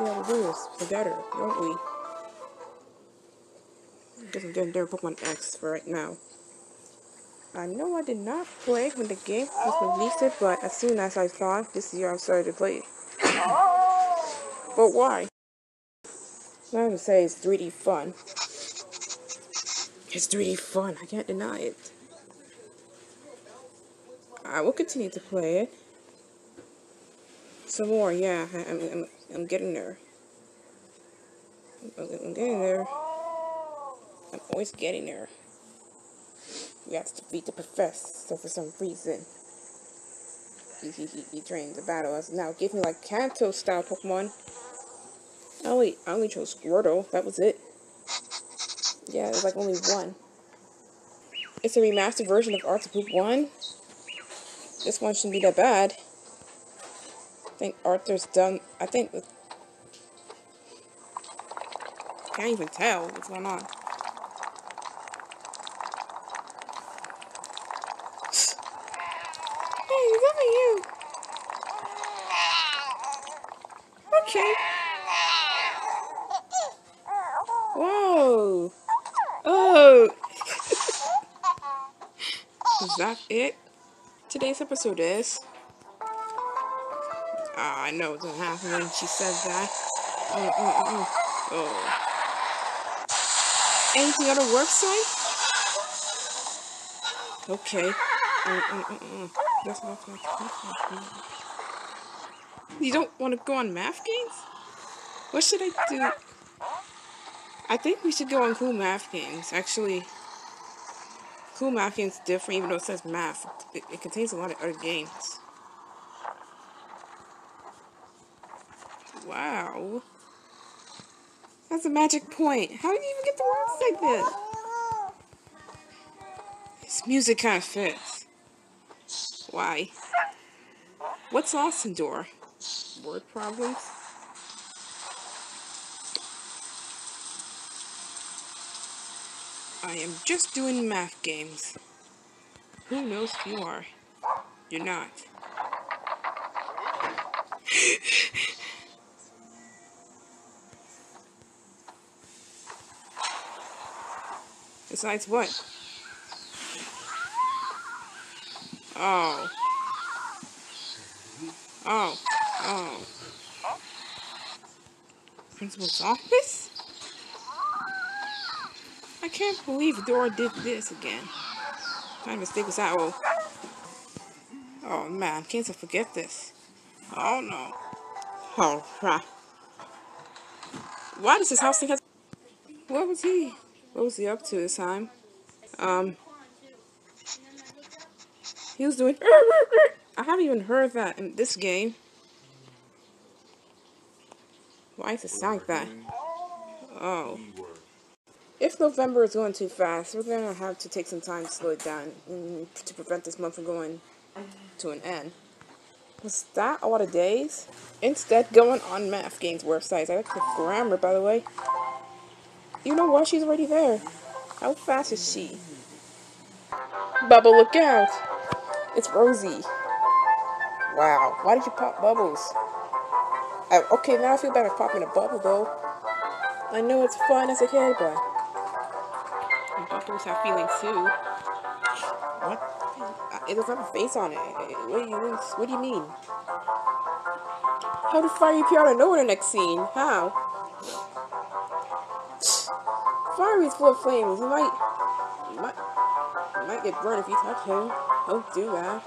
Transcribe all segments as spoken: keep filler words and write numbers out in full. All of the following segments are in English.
see how we do this together, don't we? Guess I'm getting there Pokemon X for right now. I know I did not play when the game was released, but as soon as I saw it this year, I started to play it. But why? I have to say it's three D fun. It's three D fun, I can't deny it. I will continue to play it. Some more, yeah, I, I'm, I'm, I'm getting there. I'm, I'm getting there. I'm always getting there. We have to defeat the professor for some reason. He, he, he, he trained to battle us. Now, give me like Kanto style Pokemon. I only, I only chose Squirtle, that was it. Yeah, there's like only one. It's a remastered version of Arthur one. This one shouldn't be that bad. I think Arthur's done. I think. Can't even tell what's going on. Hey, is that you? Okay. Whoa. Oh. Is that it? Today's episode is. Ah, I know what's gonna happen when she says that. Mm, mm, mm, mm. Oh. Anything on the website? Okay. Mm, mm, mm, mm. That's not what You don't want to go on math games? What should I do? I think we should go on Cool Math Games. Actually, Cool Math Games is different, even though it says math. It, it contains a lot of other games. Wow. That's a magic point. How did you even get the words like this? This music kind of fits. Why? What's Austin Door? Word problems? I am just doing math games. Who knows who you are? You're not. Besides what? Oh. Oh. Oh. Principal's office? I can't believe Dora did this again. What kind of mistake was that? Oh. Oh man, can't I forget this? Oh no. Oh crap. Why does this house think has... What was he? What was he up to this time? Um... He was doing... I haven't even heard that in this game. Why does it sound like that? Oh. If November is going too fast, we're going to have to take some time to slow it down to prevent this month from going to an end. Was that a lot of days? Instead, going on Math Games websites. I like the grammar, by the way. You know what? She's already there. How fast is she? Bubble, look out! It's Rosie. Wow. Why did you pop bubbles? I, okay, now I feel better popping a bubble, though. I know it's fun as a kid, but... And bubbles have feelings, too. What? It doesn't have a face on it. What do you, what do you mean? How did Fiery appear out of nowhere in the next scene? How? Fiery's full of flames. You might... You might... You might get burned if you touch him. Don't do that.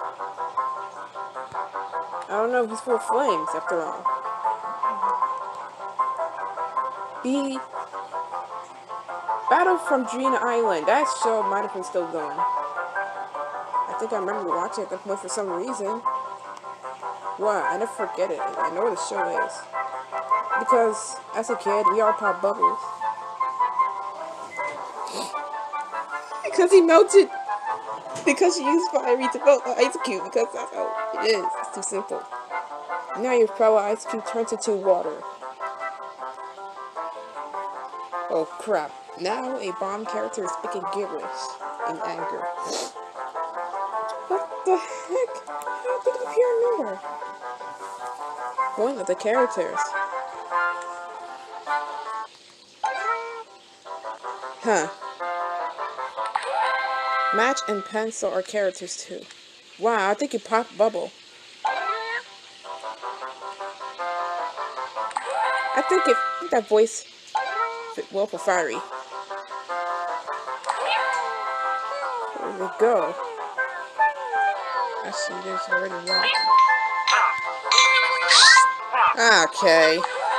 I don't know, he's full of flames, after all. B... Battle from Drina Island. That show might have been still going. I think I remember watching it at the point for some reason. What? I never forget it. I know what the show is. Because, as a kid, we all pop bubbles. Because he melted. Because you used Fiery to melt the ice cube. Because that's how it is. It's too simple. Now your power ice cube turns into water. Oh crap. Now a bomb character is speaking gibberish in anger. What the heck? How did it appear nowhere? Going with the characters. Huh. Match and pencil are characters too. Wow, I think you popped Bubble. I think it I think that voice fit well for Fiery. There we go. Actually, there's already one. Okay.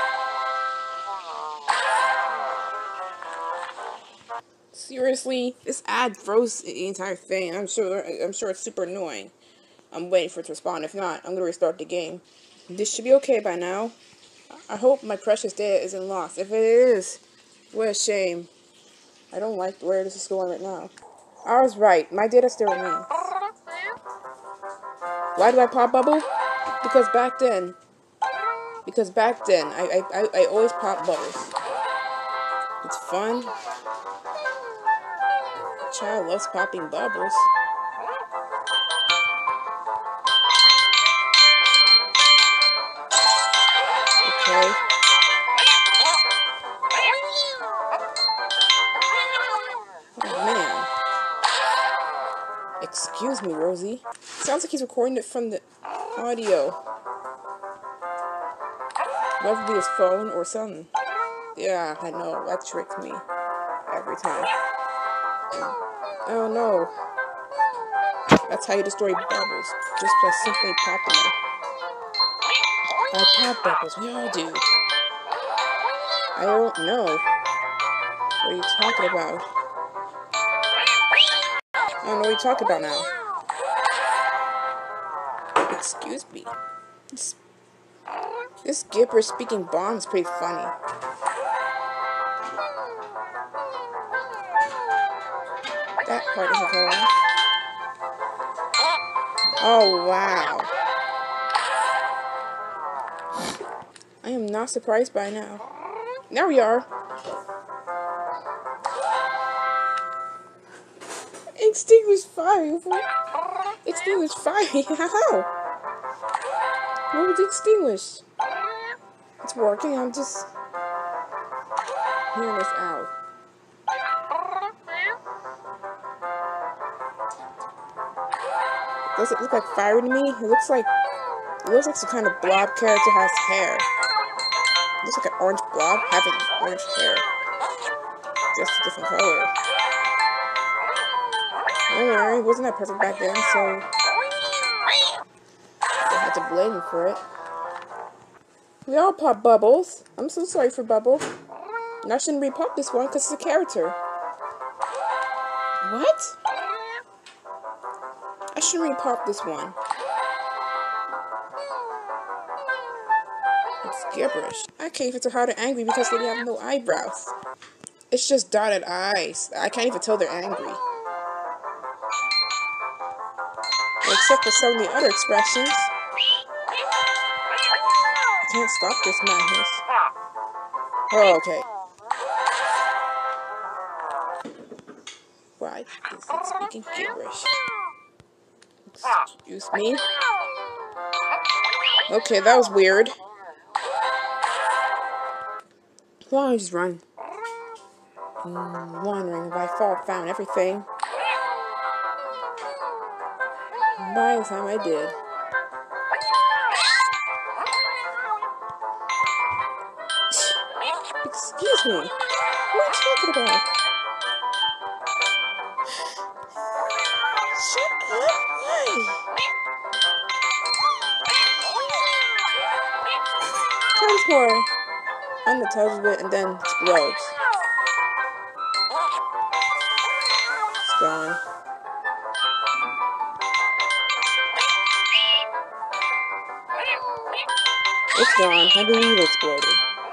Seriously, this ad froze the entire thing. I'm sure. I'm sure it's super annoying. I'm waiting for it to respond. If not, I'm gonna restart the game. This should be okay by now. I hope my precious data isn't lost. If it is, what a shame. I don't like where this is going right now. I was right. My data still remains. Why do I pop Bubble? Because back then. Because back then, I I I, I always pop bubbles. It's fun. Child loves popping bubbles. Okay. Oh man. Excuse me, Rosie. Sounds like he's recording it from the audio. Whether it be his phone or something. Yeah, I know. That tricks me. Every time. Oh no. That's how you destroy bubbles. Just by simply popping them. I pop bubbles. We all do. I don't know. What are you talking about? I don't know what you're talking about now. Excuse me. This, this gibberish speaking bomb is pretty funny. That part doesn't go off. Oh, wow. I am not surprised by now. There we are. Extinguish fire. Extinguish fire. How? What was extinguished? It's working. I'm just hearing this out. Does it look like fire to me? It looks like it looks like some kind of blob character has hair. It looks like an orange blob having orange hair. Just a different color. Don't worry, it wasn't that perfect back then, so I don't have to blame him for it. We all pop bubbles. I'm so sorry for Bubble. And I shouldn't re-pop this one because it's a character. What? I shouldn't re-pop this one. It's gibberish. I can't even tell how they're angry because they have no eyebrows. It's just dotted eyes. I can't even tell they're angry. Except for some of the other expressions. I can't stop this madness. Oh, okay. Why is it speaking gibberish? Excuse me. Okay, that was weird. Why don't I just run? Mm, wondering if I fall, found everything. By the time I did. Excuse me. What are you talking about? Shut up. Why? Comes more on the touch of it and then explodes. It's gone. It's gone. I believe it exploded.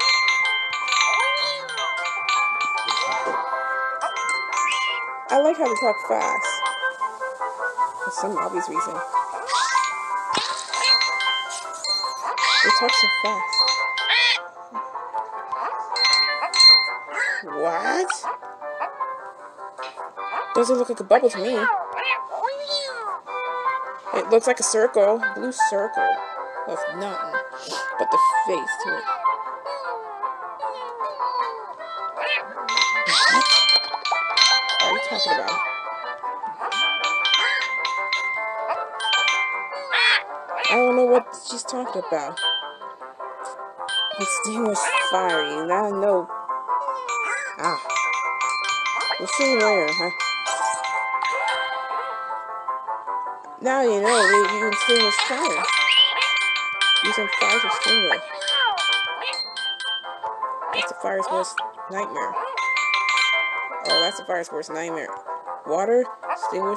I like how they talk fast. For some obvious reason. They talk so fast. What? Doesn't look like a bubble to me. It looks like a circle. Blue circle. With nothing but the face to it. What? talking about? I don't know what she's talking about. Extinguish fire, you now know. Ah. We'll see later, huh? Now you know that you can extinguish fire. Using fire to extinguish. That's the fire's worst nightmare. Oh, that's the fire's worst nightmare. Water, extinguish,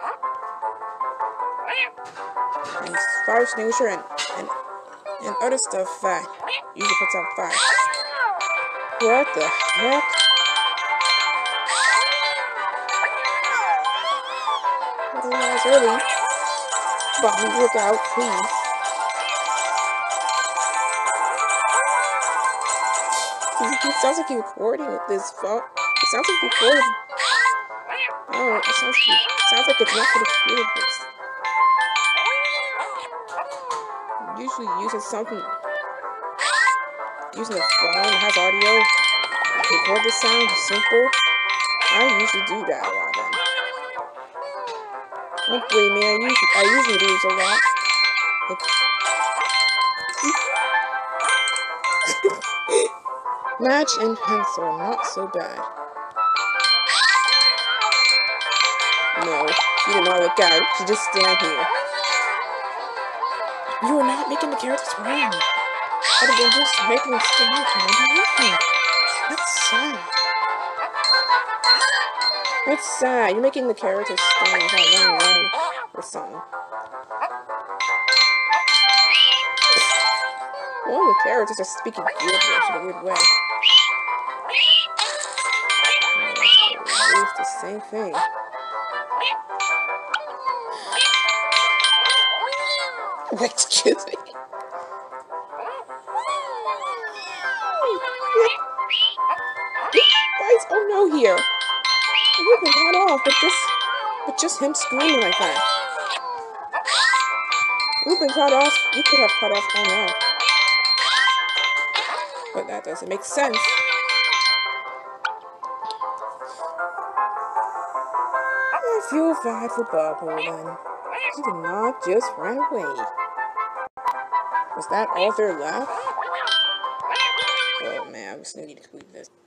and fire extinguisher, and, and, and other stuff that usually puts out fire. What the heck? Oh, it's early. Bobby, look out, please. It sounds like you're recording with this phone. It sounds like you're recording. Oh, it sounds like, it sounds like it's not for the computer. It's usually using something. Using a phone that has audio. Record the sound. It's simple. I usually do that a lot then. Don't believe me, I usually, I usually do this a lot. Match and pencil, not so bad. No, she did not look out. She just stand here. You are not making the characters wrong. Other than just making them stand and do nothing. That's sad. That's sad. You're making the characters stand without running away or something. All the characters are speaking beautifully in a weird way. It's the same thing. Excuse me. Why is oh no here? We've been cut off, but just, but just him screaming like that. We've been cut off. You could have cut off. Oh no. But that doesn't make sense. I feel bad for Bubble then. She did not just run away. Was that all there left? Oh man, I just need to tweet this.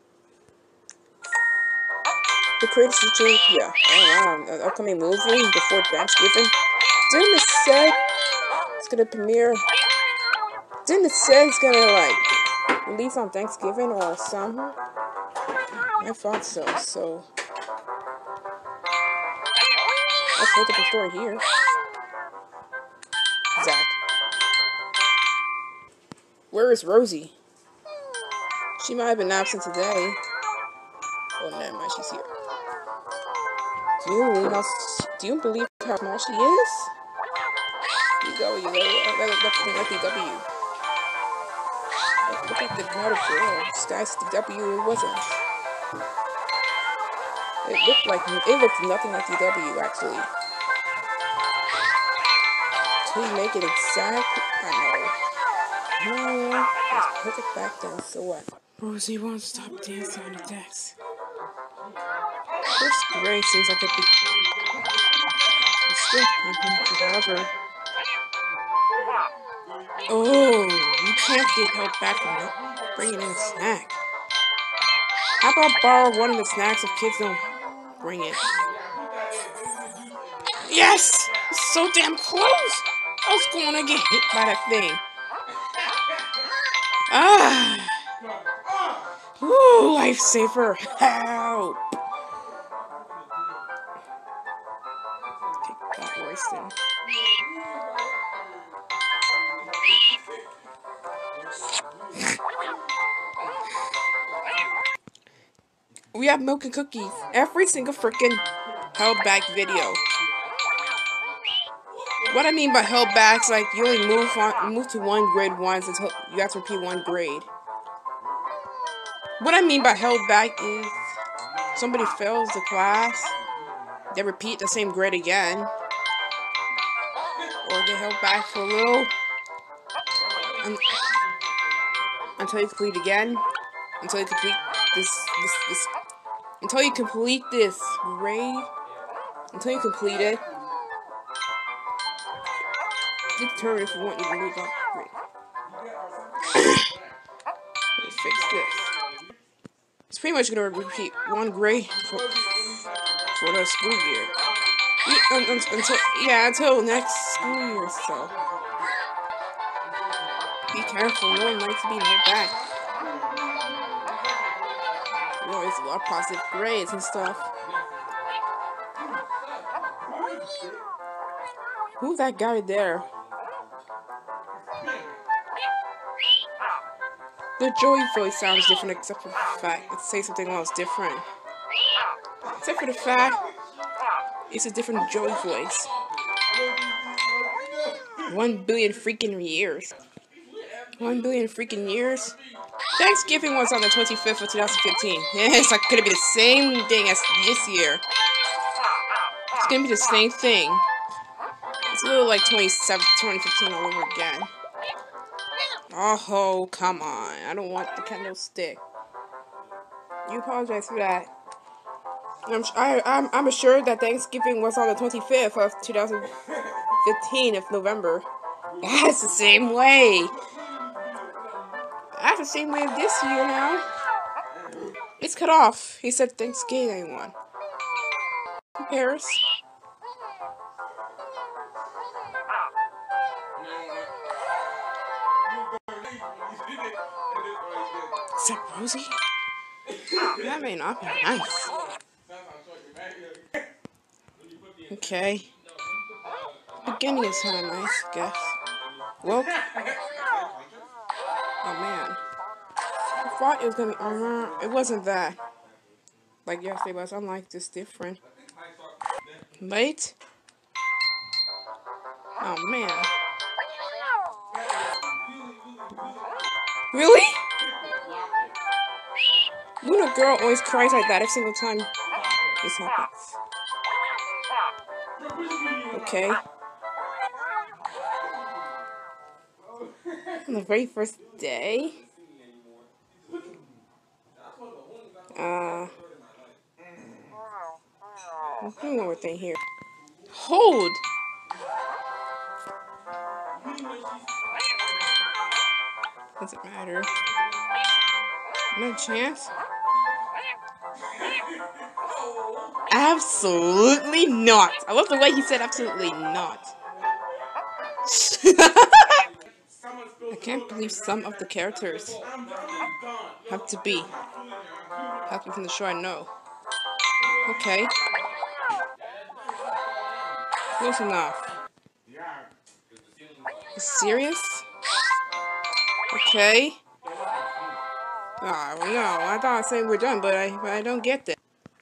The Creators Utopia. Oh wow, an upcoming movie before Thanksgiving. Didn't it say it's gonna premiere? Didn't it say it's gonna like release on Thanksgiving or something? I thought so. So let's hold up the story here. Zach. Where is Rosie? She might have been absent today. Oh, never mind, she's here. Do you believe how, do you believe how small she is? You go, you go. That's like the W. Look at the water girl. Sky's the W, it wasn't. It looked like, it looked nothing like the W, actually. Can we make it exact? I know. No, it's perfect back then, so what? Rosie won't stop dancing on the decks. This gray seems like a big... It's still however. Oh, you can't get help back from it. Bringing in a snack. How about borrow one of the snacks if kids don't bring it? Yes! It's so damn close! I was gonna get hit by that thing. Ah! Ooh, lifesaver! Help! Take that, Royston. We have milk and cookies. Every single freaking held back video. What I mean by held back is like you only move on, move to one grade once until you have to repeat one grade. What I mean by held back is somebody fails the class, they repeat the same grade again, or they held back for a little un until you complete again, until you complete this this this Until you complete this grade, until you complete it, determine if you want you to move up grade. Let me fix this. It's pretty much gonna repeat one grade for, for the school year. Yeah, um, until yeah, until next school year. So be careful. No one likes to be held back. You know, it's a lot of positive grades and stuff. Who's that guy there? The Joey voice sounds different, except for the fact it says something else different. Except for the fact it's a different Joey voice. One billion freaking years. One billion freaking years. Thanksgiving was on the twenty-fifth of two thousand fifteen. Yeah, it's like gonna be the same thing as this year. It's gonna be the same thing. It's a little like twenty fifteen all over again. Oh, come on. I don't want the candlestick. You apologize for that. I'm, I, I'm, I'm assured that Thanksgiving was on the twenty-fifth of two thousand fifteen of November. That's the same way. That's the same way of this year now. It's cut off. He said Thanksgiving one. Who cares? Except Rosie? That may not be nice. Okay. Beginning is kind of nice, I guess. Well. Oh man. I thought it was gonna be armor. It wasn't that. Like yesterday was. Unlike this different. Wait. Oh man. Really? Luna girl always cries like that every single time this happens. Okay. On the very first day? Uh. One more thing here. Hold! Doesn't matter. No chance? Absolutely not. I love the way he said absolutely not. I can't believe some of the characters have to be. Have to be from the show I know. Okay. Close enough. Serious? Okay. Oh, no. I thought I was saying we're done, but I, but I don't get that.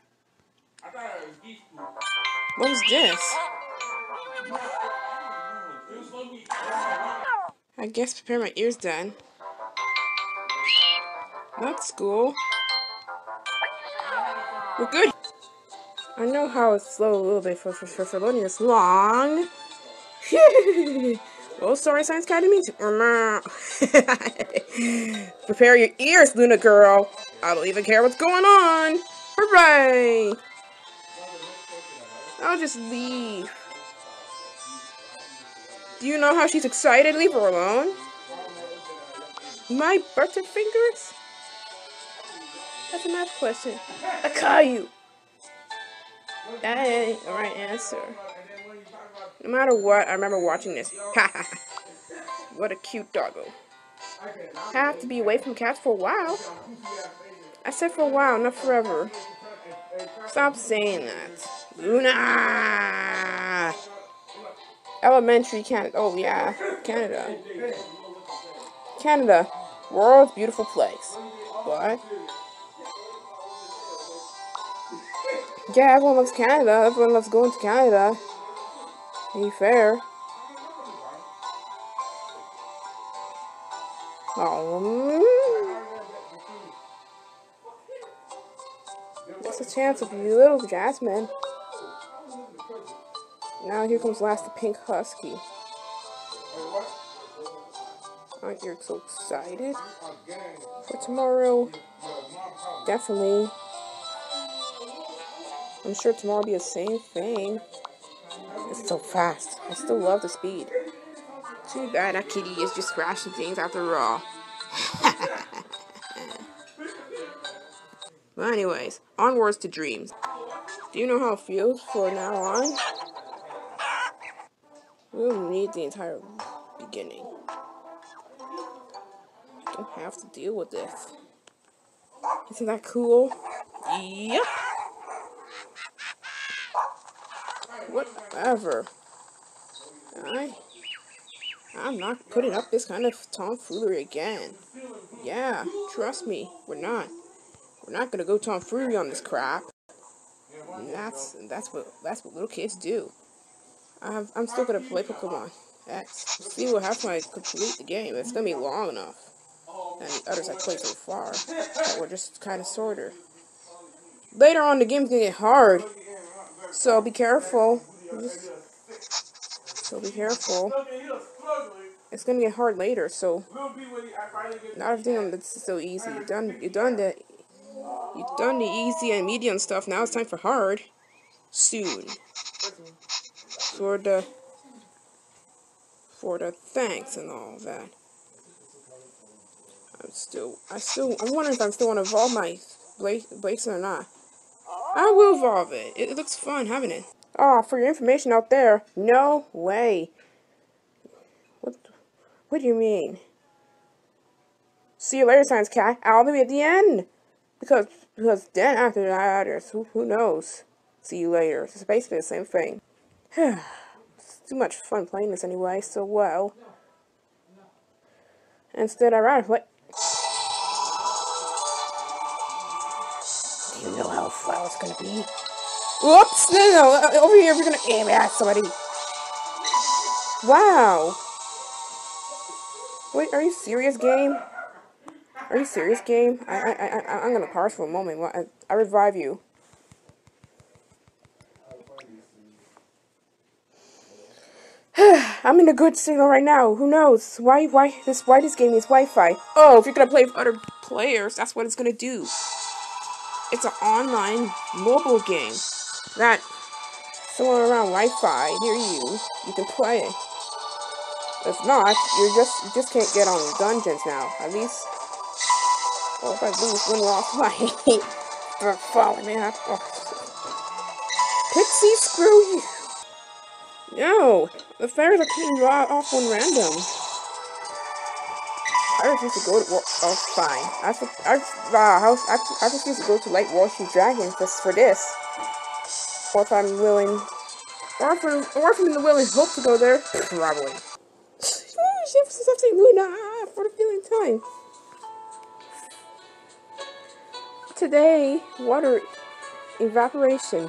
What was this? I guess prepare my ears then. That's cool. We're good. I know how it's slow a little bit for, for, for, for loading this long. Oh, sorry, Science Academy. Prepare your ears, Luna girl. I don't even care what's going on. Hooray! I'll just leave. Do you know how she's excited? Leave her alone. My butterfingers? That's a math question. I call you. That ain't the right answer. No matter what, I remember watching this. What a cute doggo. I have to be away from cats for a while. I said for a while, not forever. Stop saying that. Luna! Elementary Canada. Oh, yeah. Canada. Canada. World's beautiful place. What? Yeah, everyone loves Canada. Everyone loves going to Canada. Be fair. Oh, that's a chance of you, little Jasmine. Now here comes last the pink husky. Aren't you so excited for tomorrow? Definitely. I'm sure tomorrow will be the same thing. It's so fast. I still love the speed. Too bad that kitty is just crashing things after all. But anyways, onwards to dreams. Do you know how it feels for now on? We'll need the entire beginning. I don't have to deal with this. Isn't that cool? Yep. Whatever. I, I'm not putting up this kind of tomfoolery again. Yeah, trust me, we're not. We're not gonna go tomfoolery on this crap. And that's that's what that's what little kids do. I'm I'm still gonna play Pokemon X. See what happens when I complete the game. It's gonna be long enough. And the others I played so far that were just kind of sorter. Later on, the game's gonna get hard, so be careful. Just, so be careful. It's gonna get hard later, so not everything on this is so easy. You done you done the you done the easy and medium stuff. Now it's time for hard. Soon. For the for the thanks and all that. I'm still I still I'm wondering if I'm still want to evolve my Blaze or not. I will evolve it. It, it looks fun having it. Oh, for your information out there, no way. What what do you mean? See you later, Science Cat. I'll be at the end. Because because then after that, who, who knows? See you later. It's basically the same thing. It's too much fun playing this anyway, so well. Instead, I'd rather play. Do you know how far it's gonna be? Whoops! No, no, no, over here, we're gonna aim at somebody. Wow. Wait, are you serious, game? Are you serious, game? I, I, I, I'm gonna pause for a moment. I, I revive you. I'm in a good signal right now. Who knows? Why, why this, why this game needs Wi-Fi? Oh, if you're gonna play with other players, that's what it's gonna do. It's an online mobile game that somewhere around Wi-Fi near you, you can play. If not, you just you just can't get on dungeons now. At least, well, if I lose one offline, for following me up. Oh. Pixie, screw you! No, the fairies are cutting you off when random. I refuse to go to. Oh, fine. I I uh, I, I refuse to go to Light Washing Dragon for for this. Or if I'm willing, or if I'm, or if I'm in the willing hope to go there, probably. Luna for the feeling time. Today, water evaporation.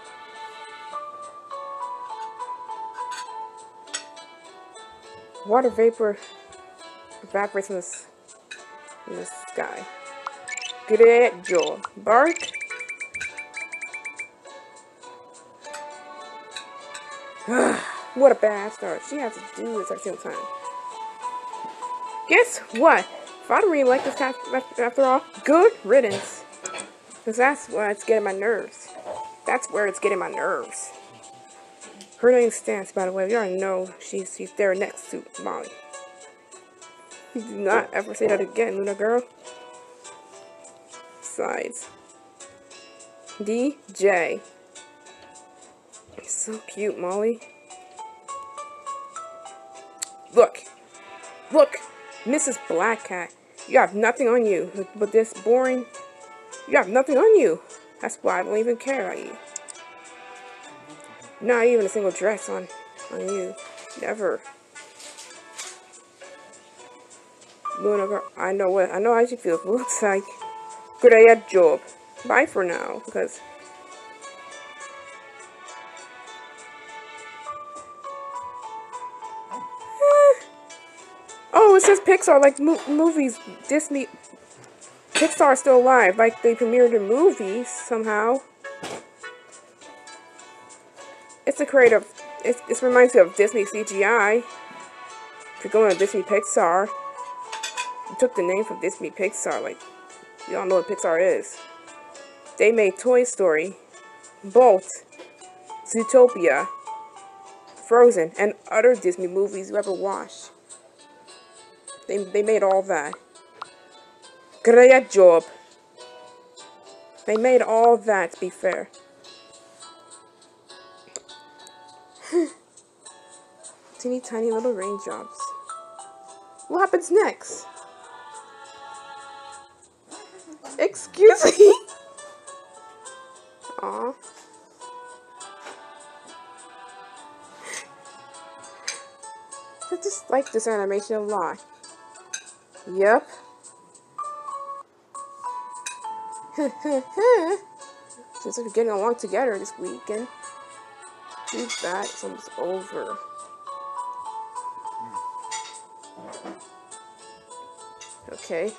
Water vapor evaporates in the, in the sky. Good job. Bark. What a bad start. She has to do this at the same time. Guess what? If I don't really like this cat after all, good riddance. Because that's where it's getting my nerves. That's where it's getting my nerves. Her name's Stance, by the way. You already know she's, she's there next to Molly. Do not ever say that again, Luna girl. Sides. D J. So cute, Molly. Look. Look. Missus Black Cat. You have nothing on you. But this boring. You have nothing on you. That's why I don't even care about you. Not even a single dress on, on you. Never. Luna girl, I know what I know how she feels. Looks like good idea, job. Bye for now, because eh. Oh, it says Pixar, like mo movies. Disney Pixar is still alive, like they premiered the movies somehow. It's a creative. It, it reminds me of Disney C G I. If you're going to Disney Pixar, you took the name from Disney Pixar. Like, you all know what Pixar is. They made Toy Story. Both Zootopia, Frozen, and other Disney movies you ever watched. They, they made all that. Great job. They made all that, to be fair. Teeny tiny little raindrops. What happens next? Excuse me? Aw. I just like this animation a lot. Yep. Since we're getting along together this weekend. Too bad it's almost over. Okay.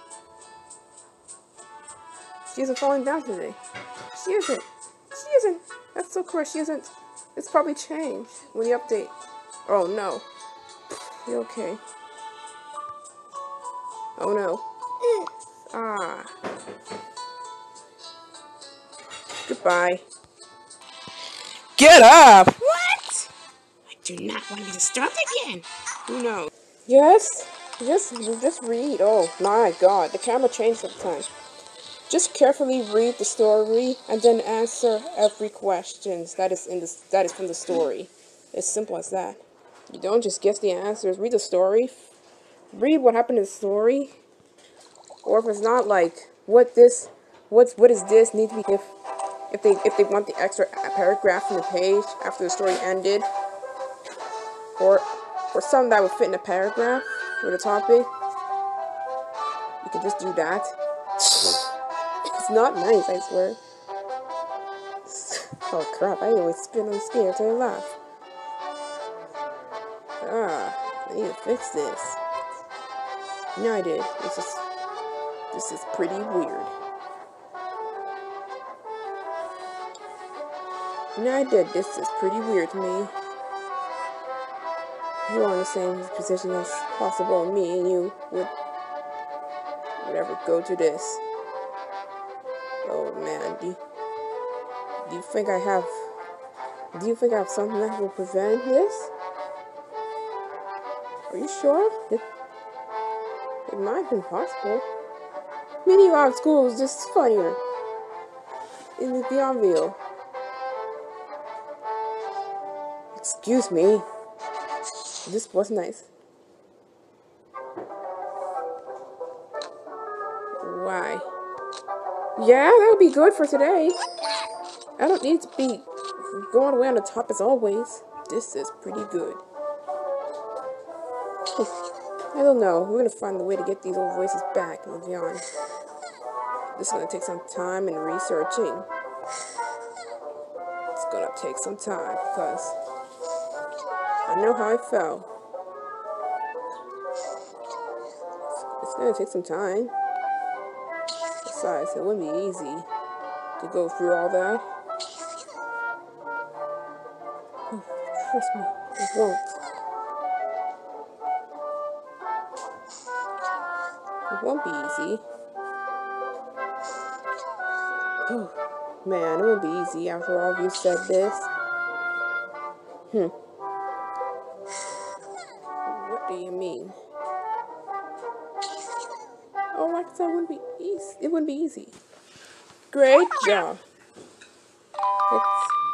She isn't falling down today. She isn't. She isn't. That's so correct. She isn't. It's probably changed when you update. Oh no. You okay? Oh no. Ah. Goodbye. Get up! What? I do not want to be disturbed again. Who knows? Yes? Just, just read. Oh my god, the camera changed sometimes. Just carefully read the story and then answer every question that is in the that is from the story. It's simple as that. You don't just guess the answers. Read the story. Read what happened in the story. Or if it's not, like what this, what's what is this need to be if if they if they want the extra paragraph in the page after the story ended, or or something that would fit in a paragraph for the topic. You can just do that. It's not nice, I swear. Oh crap, I always spit on the screen until I laugh. Ah, I need to fix this. No, I did. This is, this is pretty weird. No, I did. This is pretty weird to me. You are in the same position as possible, me and you would, would ever go to this. Oh man, do you, do you think I have, do you think I have something that will prevent this? Are you sure? It, it might have been possible. Meeting you out of school was just funnier. In the Beyondville. Excuse me. This was nice. Why? Yeah, that would be good for today. I don't need to be going away on the top as always. This is pretty good. I don't know. We're gonna find a way to get these old voices back and beyond. This is gonna take some time and researching. It's gonna take some time because I know how I felt. It's gonna take some time. Besides, it wouldn't be easy to go through all that. Oh, trust me, it won't. It won't be easy. Oh, man, it won't be easy after all of you said this. Hmm. What do you mean? Oh, like I said, it wouldn't be easy. It wouldn't be easy. Great job. It's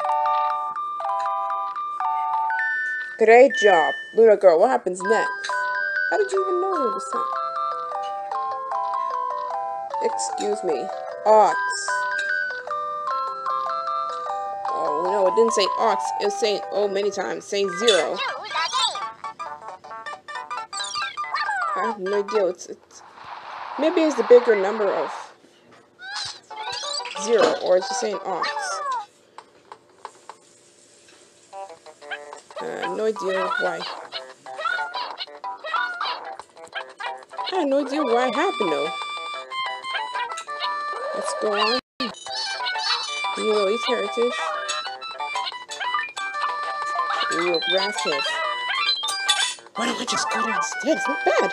great job, Luna girl. What happens next? How did you even know this time? Excuse me. Ox. Oh no, it didn't say ox. It was saying oh many times, saying zero. I have no idea. It's, it's maybe it's the bigger number of zero, or it's just saying ox. I have no idea why. I have no idea why it happened though. Let's go on. You know these heritage. You will grass his. Why don't I just go there instead? It's not bad.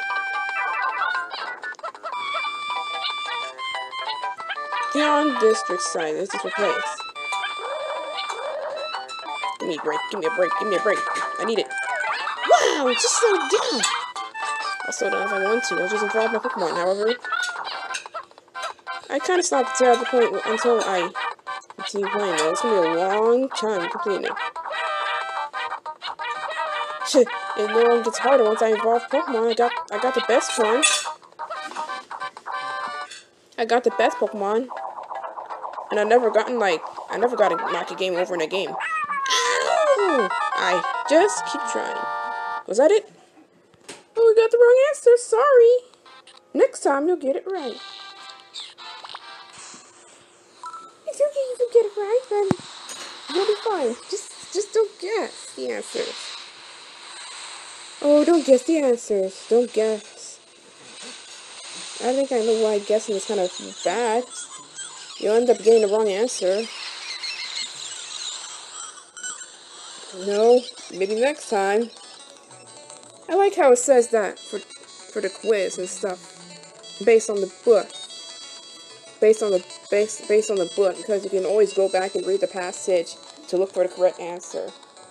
The on district side. This is a place. Give me a break. Give me a break. Give me a break. I need it. Wow, it's just so down. I'll slow down if I want to. I'll just evolve my Pokemon. However, I kind of stopped at the point until I continue playing. Though. It's gonna be a long time completing it. Shit, it no longer gets harder once I evolve Pokemon. I got, I got the best one. I got the best Pokemon, and I never gotten like, I never got to knock a game over in a game. Ow! I just keep trying. Was that it? Oh, we got the wrong answer. Sorry. Next time you'll get it right. It's okay if you get it right, then you'll be fine. Just, just don't guess the answers. Oh, don't guess the answers. Don't guess. I think I know why guessing is kind of bad. You'll end up getting the wrong answer. No, maybe next time. I like how it says that for for the quiz and stuff, based on the book. Based on the based based on the book, because you can always go back and read the passage to look for the correct answer.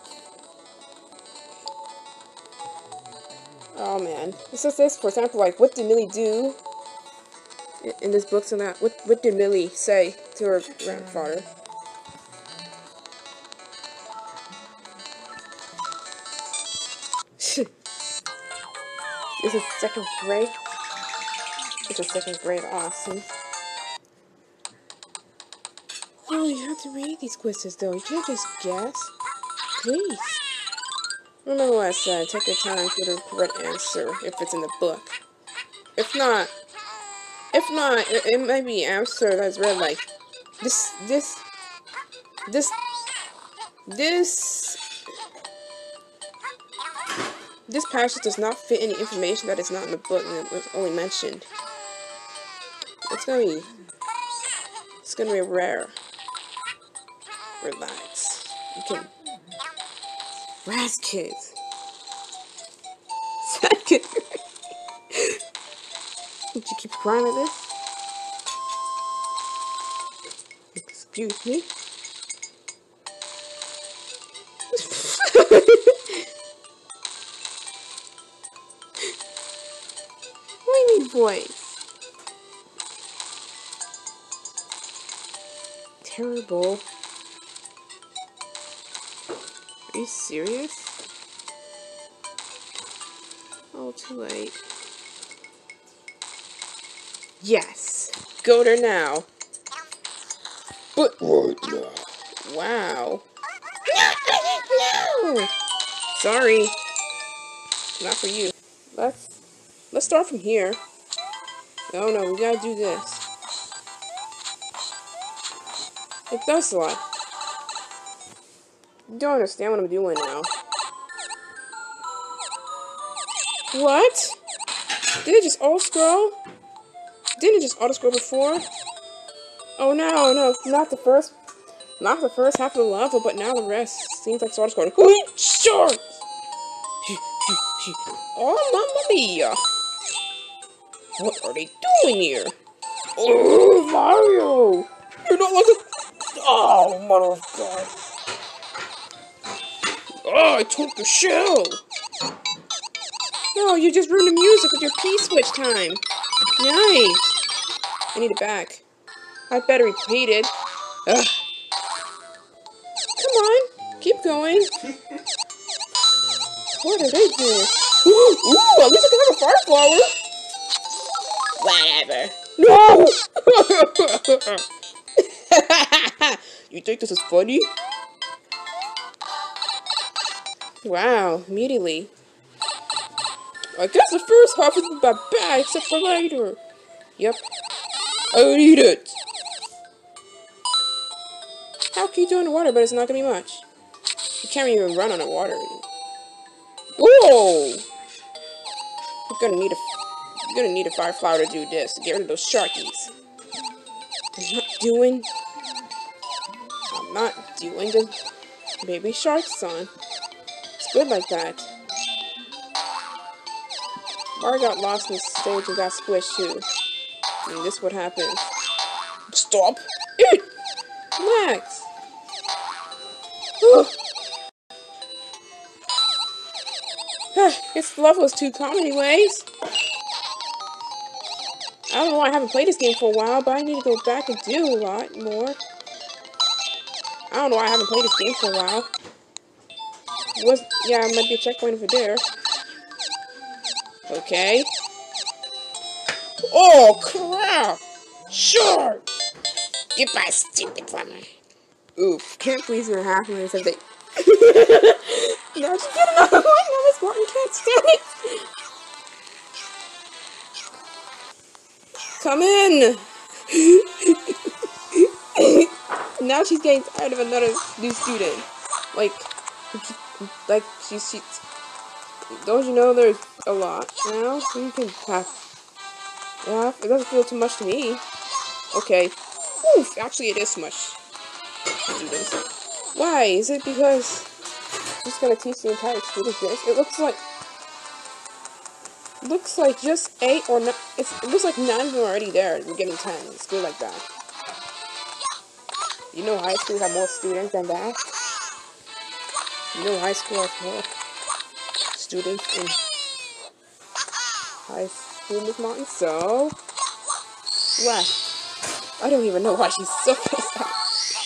Oh man, it says this, for example, like, what did Millie do in this book? So that what what did Millie say to her grandfather? This is second grade. This is second grade. Awesome. Oh, you have to read these quizzes though. You can't just guess. Please. Remember what I said. Take your time for the correct answer if it's in the book. If not, if not, it, it might be an answer that's read like this, this, this, this. This passage does not fit any information that is not in the book and it was only mentioned. It's gonna be, it's gonna be rare. Relax. You can. Raz kids. Second. Did you keep crying like this? Excuse me. Voice. Terrible. Are you serious? Oh, too late. Yes. Go there now. But right now. Wow. No. Sorry. Not for you. Let's let's start from here. No, no, we gotta do this. It does a lot. You don't understand what I'm doing now. What? Did it just auto-scroll? Didn't it just auto-scroll before? Oh no, no, not the first, not the first half of the level, but now the rest seems like it's auto-scrolling. Sure. Oh, mamma mia! What are they doing here? Oh, Mario! You're not like a... Oh, mother of God. Oh, I took the shell! No, you just ruined the music with your P-switch time. Nice. I need it back. I better repeat it. Ugh. Come on, keep going. What are they doing? Ooh, ooh, at least I can have a fire flower. Whatever. No! You think this is funny? Wow, immediately. I guess the first half isn't that bad, except for later. Yep. I need it. How can you do underwater, but it's not gonna be much? You can't even run underwater. Whoa! You're gonna need a, you're gonna need a fire flower to do this. To get rid of those sharkies. I'm not doing. I'm not doing the baby shark song. It's good like that. Mario got lost in the stage and got squished too. I mean, this is what happened. Stop! Relax! This level is too common anyways. I don't know why I haven't played this game for a while, but I need to go back and do a lot more. I don't know why I haven't played this game for a while. Was yeah, it might be a checkpoint over there. Okay. Oh crap! Sure! Goodbye, stupid plumber. Oof. Can't believe you're happy when something. Now just get another one. Now this Martin can't stand it. Come in. Now she's getting tired of another new student. Like, like she's she's. Don't you know there's a lot now? You can have. Yeah, it doesn't feel too much to me. Okay. Oof. Actually, it is too much. Students. Why? Is it because I'm just gonna teach the entire student this? It looks like looks like just eight or not. It looks like nine of them are already there. We're getting ten. It's good like that. You know, high school have more students than that. You know, high school has more students in high school, Miss Martin. So what? I don't even know why she's so pissed off.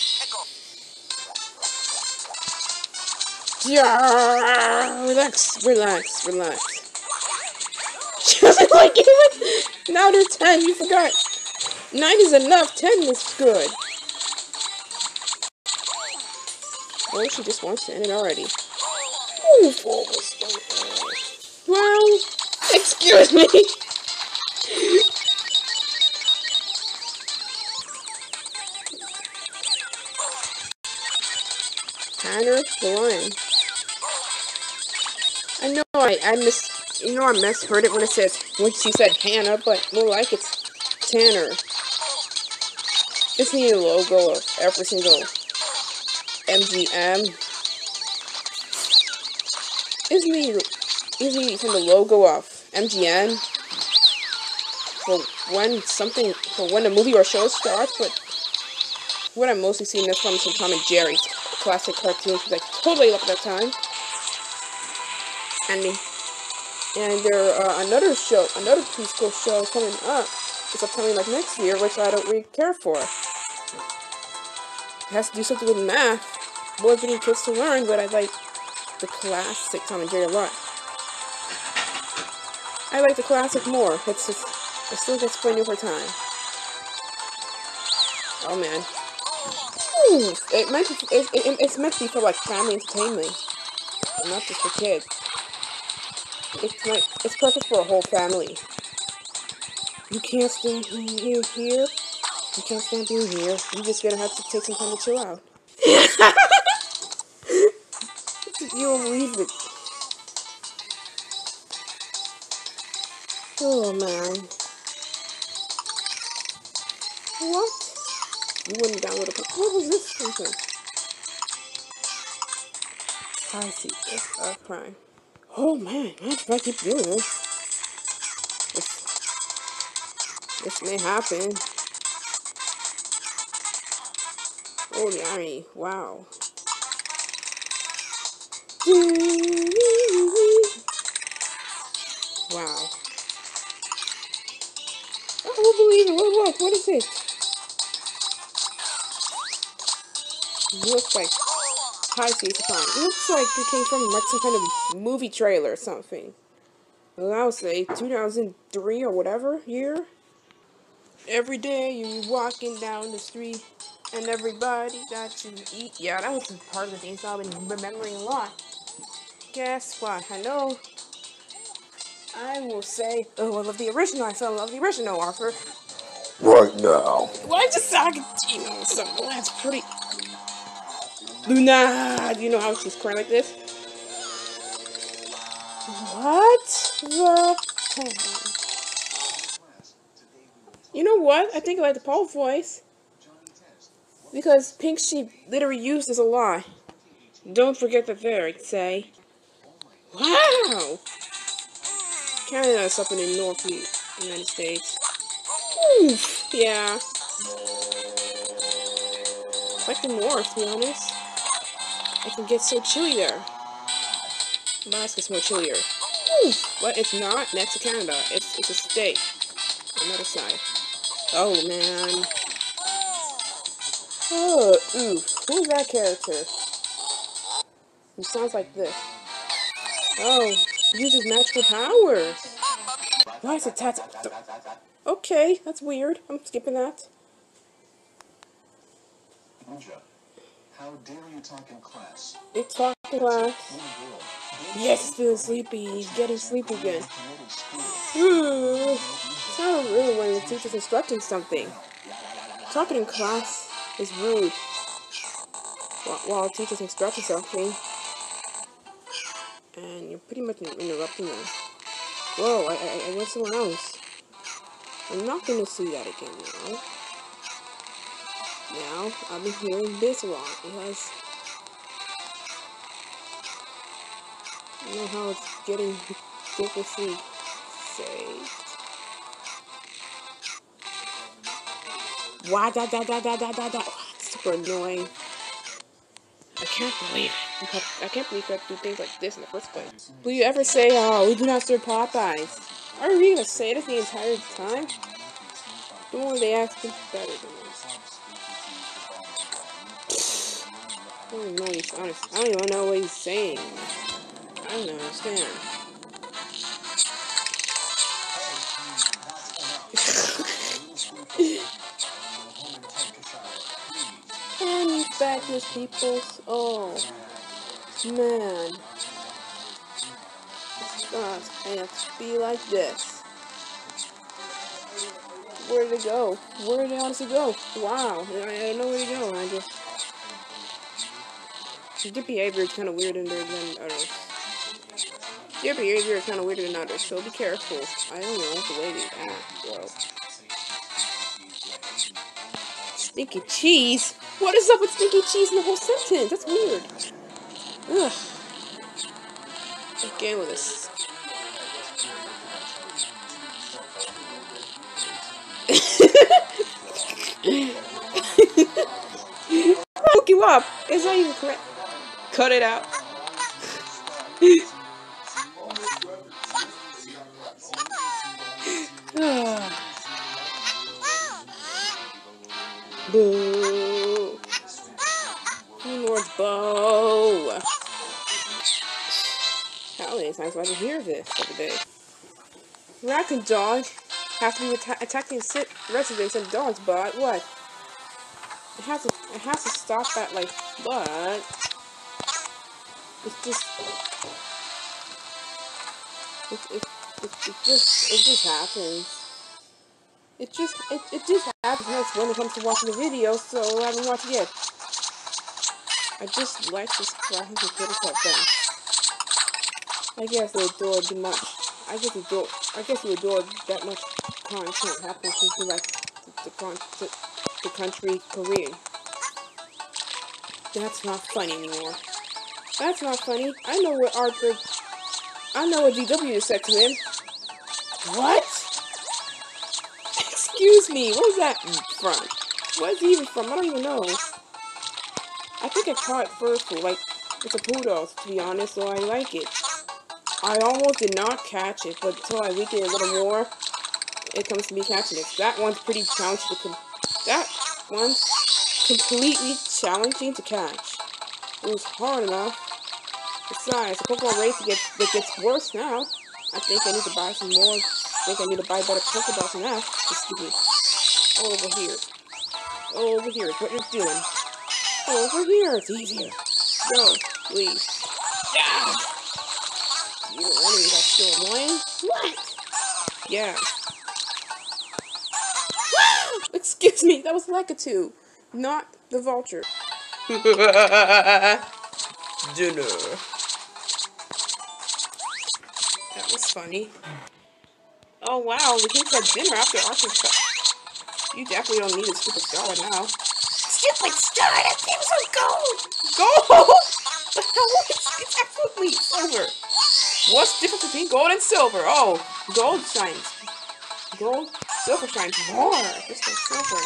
Yeah, relax, relax, relax. She doesn't like it. Now they're ten. You forgot. Nine is enough. Ten is good. Oh, she just wants to end it already. Ooh, well, excuse me. Tanner, the lion. I know I, I mis, you know I misheard it when it says, when she said Hannah, but more like it's Tanner. It's the logo of every single M G M. Isn't he, isn't he from the logo of M G M? For when something, for when a movie or show starts, but what I'm mostly seeing is from some Tom and Jerry classic cartoons, because I totally loved that time. And and there uh, another show, another preschool show coming up. It's upcoming like next year, which I don't really care for. It has to do something with math. More getting kids to learn, but I like the classic Tom and Jerry a lot. I like the classic more. It's just, it still gets played over time. Oh man. Ooh, it meant to, it, it, it's meant to be for like family entertainment, not just for kids. It's like it's perfect for a whole family. You can't stand here, here. You can't stand being here. You're just gonna have to take some time to chill out. You won't believe it. Oh man. What? You wouldn't download a. What was this something? I see. It's a crime. Oh man, if I keep doing this, this, this may happen. Oh, the army. Wow. Wow. I don't believe it. What, what, what is it? It looks like High Seas Upon. It looks like it came from like some kind of movie trailer or something. Well, I would say two thousand three or whatever year. Every day you're walking down the street, and everybody that you eat. Yeah, that was part of the thing, so I've been remembering a lot. Guess what? I know. I will say, oh, I love the original. I still love the original, Arthur. Right now. Well, I just saw Argentino, so that's pretty. Luna, do you know how she's crying like this? What the hell? You know what? I think I like the Paul voice. Because Pink Sheep literally used this a lot. Don't forget that there, I'd say. Wow! Canada is up in the North United States. Oof, yeah. It's like the North, to be honest. It can get so chilly there. Alaska's more chillier. Ooh, but it's not next to Canada. It's it's a state on the other side. Oh man. Oh, oof. Who's that character? He sounds like this. Oh, he uses magical powers. Why is it tat? Okay, that's weird. I'm skipping that. How dare you talk in class? It's talk in class. Yes, he's feeling sleepy. He's getting sleepy again. Hmm. Sounds really when the teacher's instructing something. Talking in class is rude. While, while the teacher's instructing something. And you're pretty much interrupting them. Whoa, I, I, I went somewhere else. I'm not going to see that again now. Now, I've been hearing this a lot because I know how it's getting ridiculously saved. Why da da da da da da da? It's super annoying. I can't believe it. I can't believe I have to do things like this in the first place. Will you ever say, oh, we do not serve Popeyes? Are you really going to say this the entire time? The more they ask, the better than this. I don't even know what he's honest. I don't even know what he's saying. I don't understand. And he's back to his peoples. Oh, man. It's not have to be like this. Where did it go? Where did it honestly go? Wow, I don't know where to go. I just... Their behavior is kind of weirder than others. Their behavior is kind of weirder than others, so be careful. I don't know the way they act, bro. Stinky cheese? What is up with stinky cheese in the whole sentence? That's weird. Ugh. Again with this. I'll look you up. It's not even correct. Cut it out. Boo. Lord Bo. How many times do I hear this every day? Raccoon dog have to be atta attacking residents and dogs, but what? It has to. It has to stop at like, but it's just. It, it, it, it just. It just happens. It just. It, it just happens next when it comes to watching the video, so I haven't watched it yet. I just like this graphic and put it up then. I guess they adore too much. I guess they adore. I guess you adore that much content happening since you like the, the, the, the country Korea. That's not funny anymore. That's not funny. I know what Arthur. I know what D W said to him. What? Excuse me. What was that from? What is he even from? I don't even know. I think I caught it first. Like it's a poodle, to be honest. So I like it. I almost did not catch it, but until I weaken it a little more, it comes to me catching it. That one's pretty challenging to that one's completely challenging to catch. It was hard enough. Besides, the Pokemon race gets it gets worse now. I think I need to buy some more. I think I need to buy better Pokeballs than that. Excuse me. Over here. Over here is what you're doing. Over here, it's easier. Go, please. Yeah. You enemy that's still annoying? What? Yeah. Excuse me, that was Lakitu, not the vulture. Dinner. That was funny. Oh wow, the king said dinner after Arthur shot. You definitely don't need a stupid star right now. Stupid star, that thing was on gold! Gold? The hell? It's, it's absolutely silver. What's the difference between gold and silver? Oh, gold shines. Gold, silver shines more. Just like silver.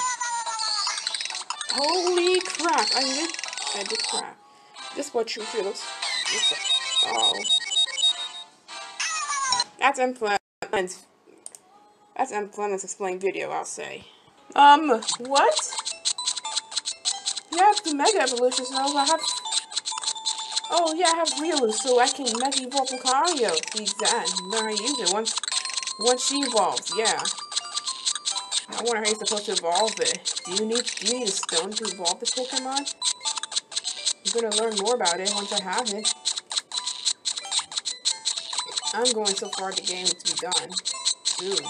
Holy crap! I did, I did crap. This is what true fear looks. looks like. Oh. That's M. Fleming's. That's M. Fleming's explained video, I'll say. Um, what? Yeah, the Mega Evolution Snows. I have. Oh, yeah, I have Riolu, so I can Mega Evolve Lucario. Exactly. Learn how to use it once, once she evolves, yeah. I wonder how you're supposed to evolve it. Do you need, do you need a stone to evolve this Pokemon? I'm gonna learn more about it once I have it. I'm going so far the game to be done. Soon.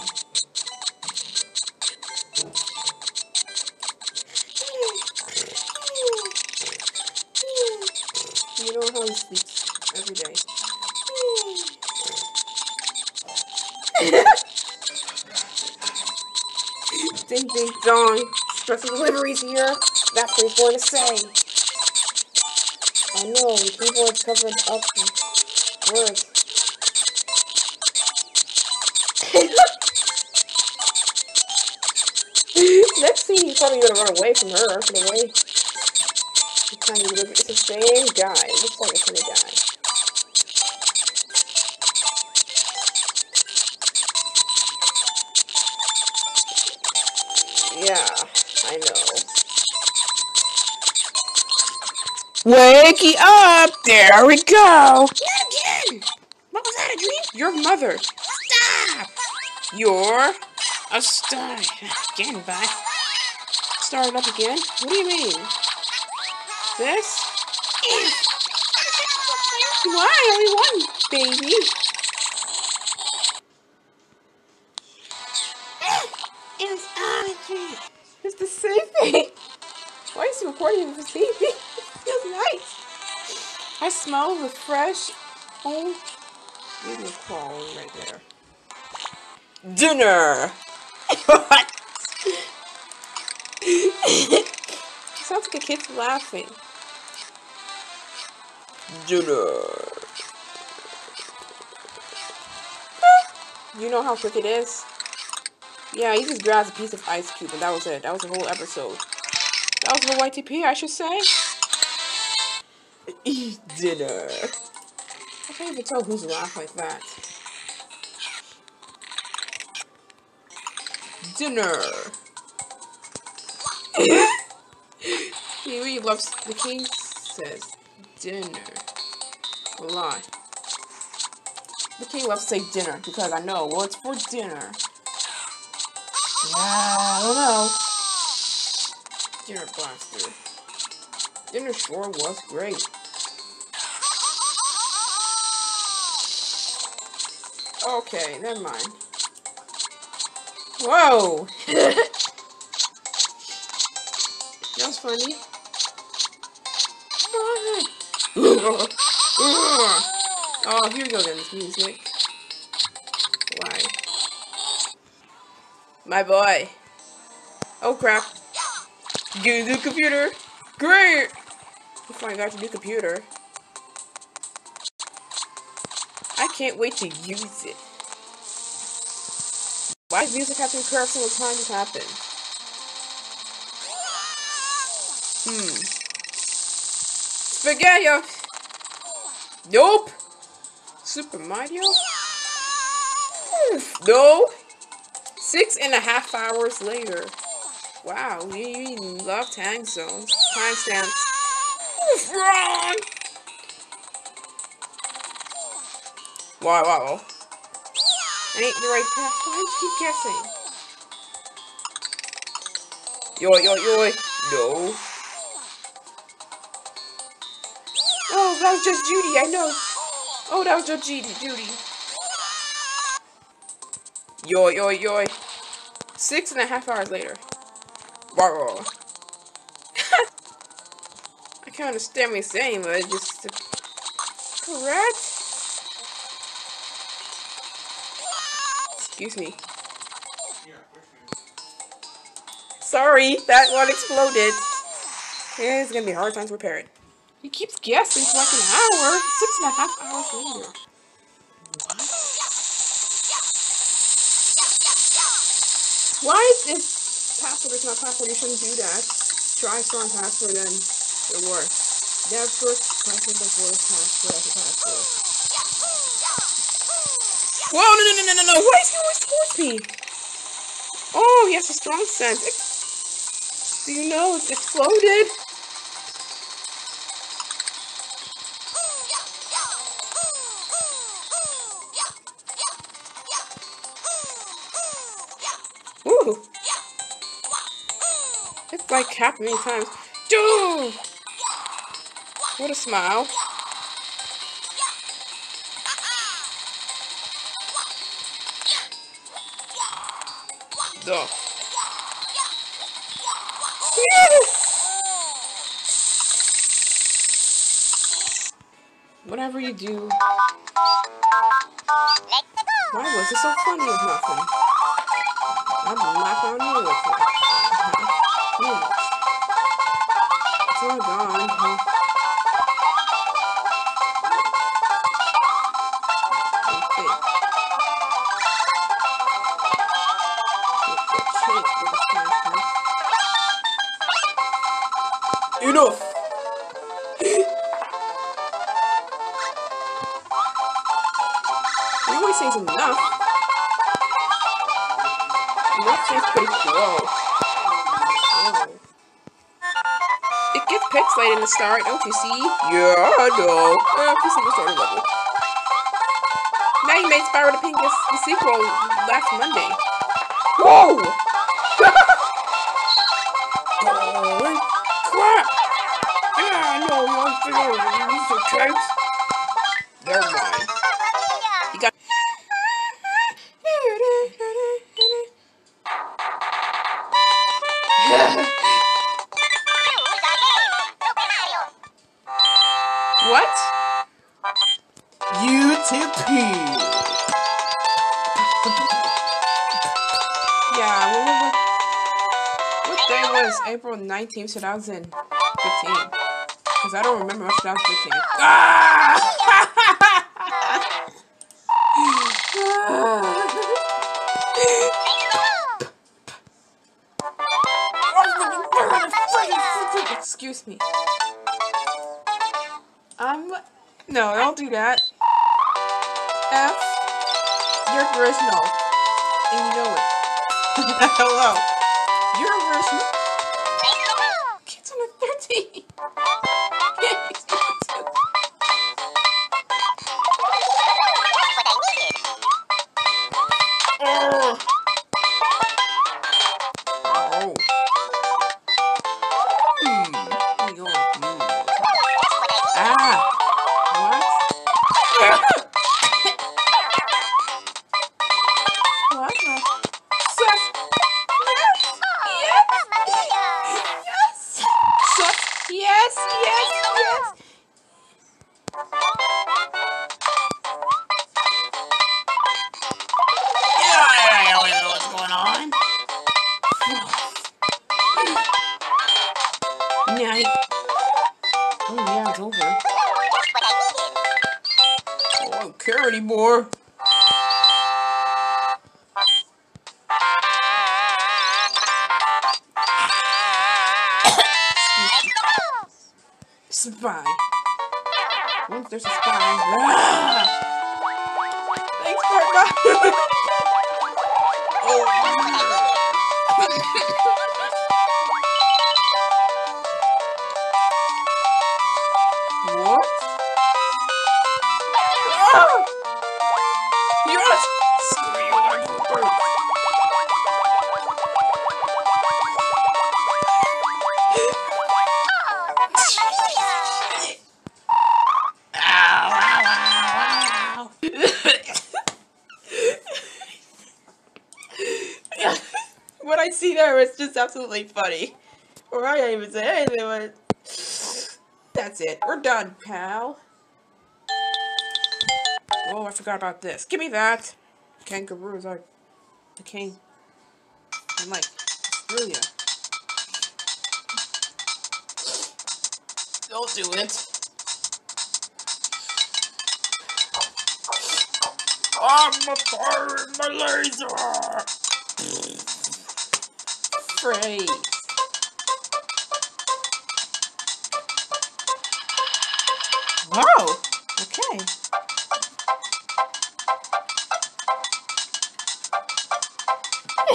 You know how he sleeps every day. Ding ding dong. Stressful deliveries here. That's what he's going to say. I know, the keyboard's covered up with words. Next scene, he's probably gonna run away from her. Get away. It's kind of delivery. It's the same guy. It looks like the same guy. Yeah, I know. Wakey up! There we go! Not again! What was that, a dream? Your mother. Stop! You're a star. Again, bye. Started up again? What do you mean? This? Why? Only one, baby. It was all a dream. It's the same thing. Why is he recording with the same thing? It feels nice. I smell the fresh home video crawling right there. Dinner. What? Sounds like a kid's laughing. Dinner. You know how quick it is? Yeah, he just grabs a piece of ice cube and that was it. That was the whole episode. That was the Y T P, I should say. Eat dinner. I can't even tell who's laughed like that. Dinner. He really loves, the king says dinner. A lot. The king loves to say dinner because I know, well, it's for dinner. Yeah, I don't know. Dinner Blaster. Dinner sure was great. Okay, never mind. Whoa! That was funny. Oh, here we go then, this music. Why? My boy. Oh crap. Get a new computer. Great! Before I got the new computer. I can't wait to use it. Why does music have to occur single time this happens? Hmm. Spaghetti! Nope! Super Mario? No! Six and a half hours later. Wow, we love time zones. Timestamps. Wrong! Wow, wow. Ain't the right path. Why do you keep guessing? Yo, yo, yo. No. Oh, that was just Judy, I know. Oh, that was just Judy, Judy. Yo, yo, yo. Six and a half hours later. Wow. I can't understand what he's saying, but it's just... Correct? Excuse me. Sorry, that one exploded. Yeah, it's gonna be a hard time to repair it. He keeps guessing for like an hour. Six and a half hours later. What? Why is this password is not password? You shouldn't do that. Try strong password and it works. Never password before password as a password. Whoa, no, no, no, no, no, no. Why is he always towards me? Oh, he has a strong sense. Ex Do you know it's exploded? Ooh. It's like half many times. Dude! What a smile. Duh. Whatever you do. Why was it so funny with nothing? I'm laughing on you with it. It's all gone. Huh? Enough! You always say enough. Enough seems pretty cool. Oh. It gets pixelated in the start, don't you see? Yeah, I know. Uh, if you see the starter level. Now you made Spyro the Pinkest the sequel last Monday. Whoa! Holy crap! Yeah, I know, one thing over. These are cakes. They're mine. You got. What? U T P. Yeah, what, what, what day was April nineteenth, two thousand fifteen? Because I don't remember much two thousand fifteen. Ah! Excuse me. I'm... No, don't do that. F, you're original. And you know it. Hello. You're original. Kids under thirteen. Oh. Oh. Hmm. What are you going to do? Ah. What? What? Sus. Yes. Yes. Sus. Yes. Yes. Yes. Yeah, I don't know what's going on. Night. Oh yeah, it's over. Oh, I don't care anymore. Spy. Once there's a spy. Ah! Thanks, partner. Oh. What? Ah! Yes! Screw you, I'm a bird. What I see there is just absolutely funny. Or I didn't even say anything, but that's it. We're done, pal. Oh, I forgot about this. Give me that. Kangaroos are the king. I'm like, Australia. Don't do it. I'm a fire in my laser. Phrase. Wow. Okay.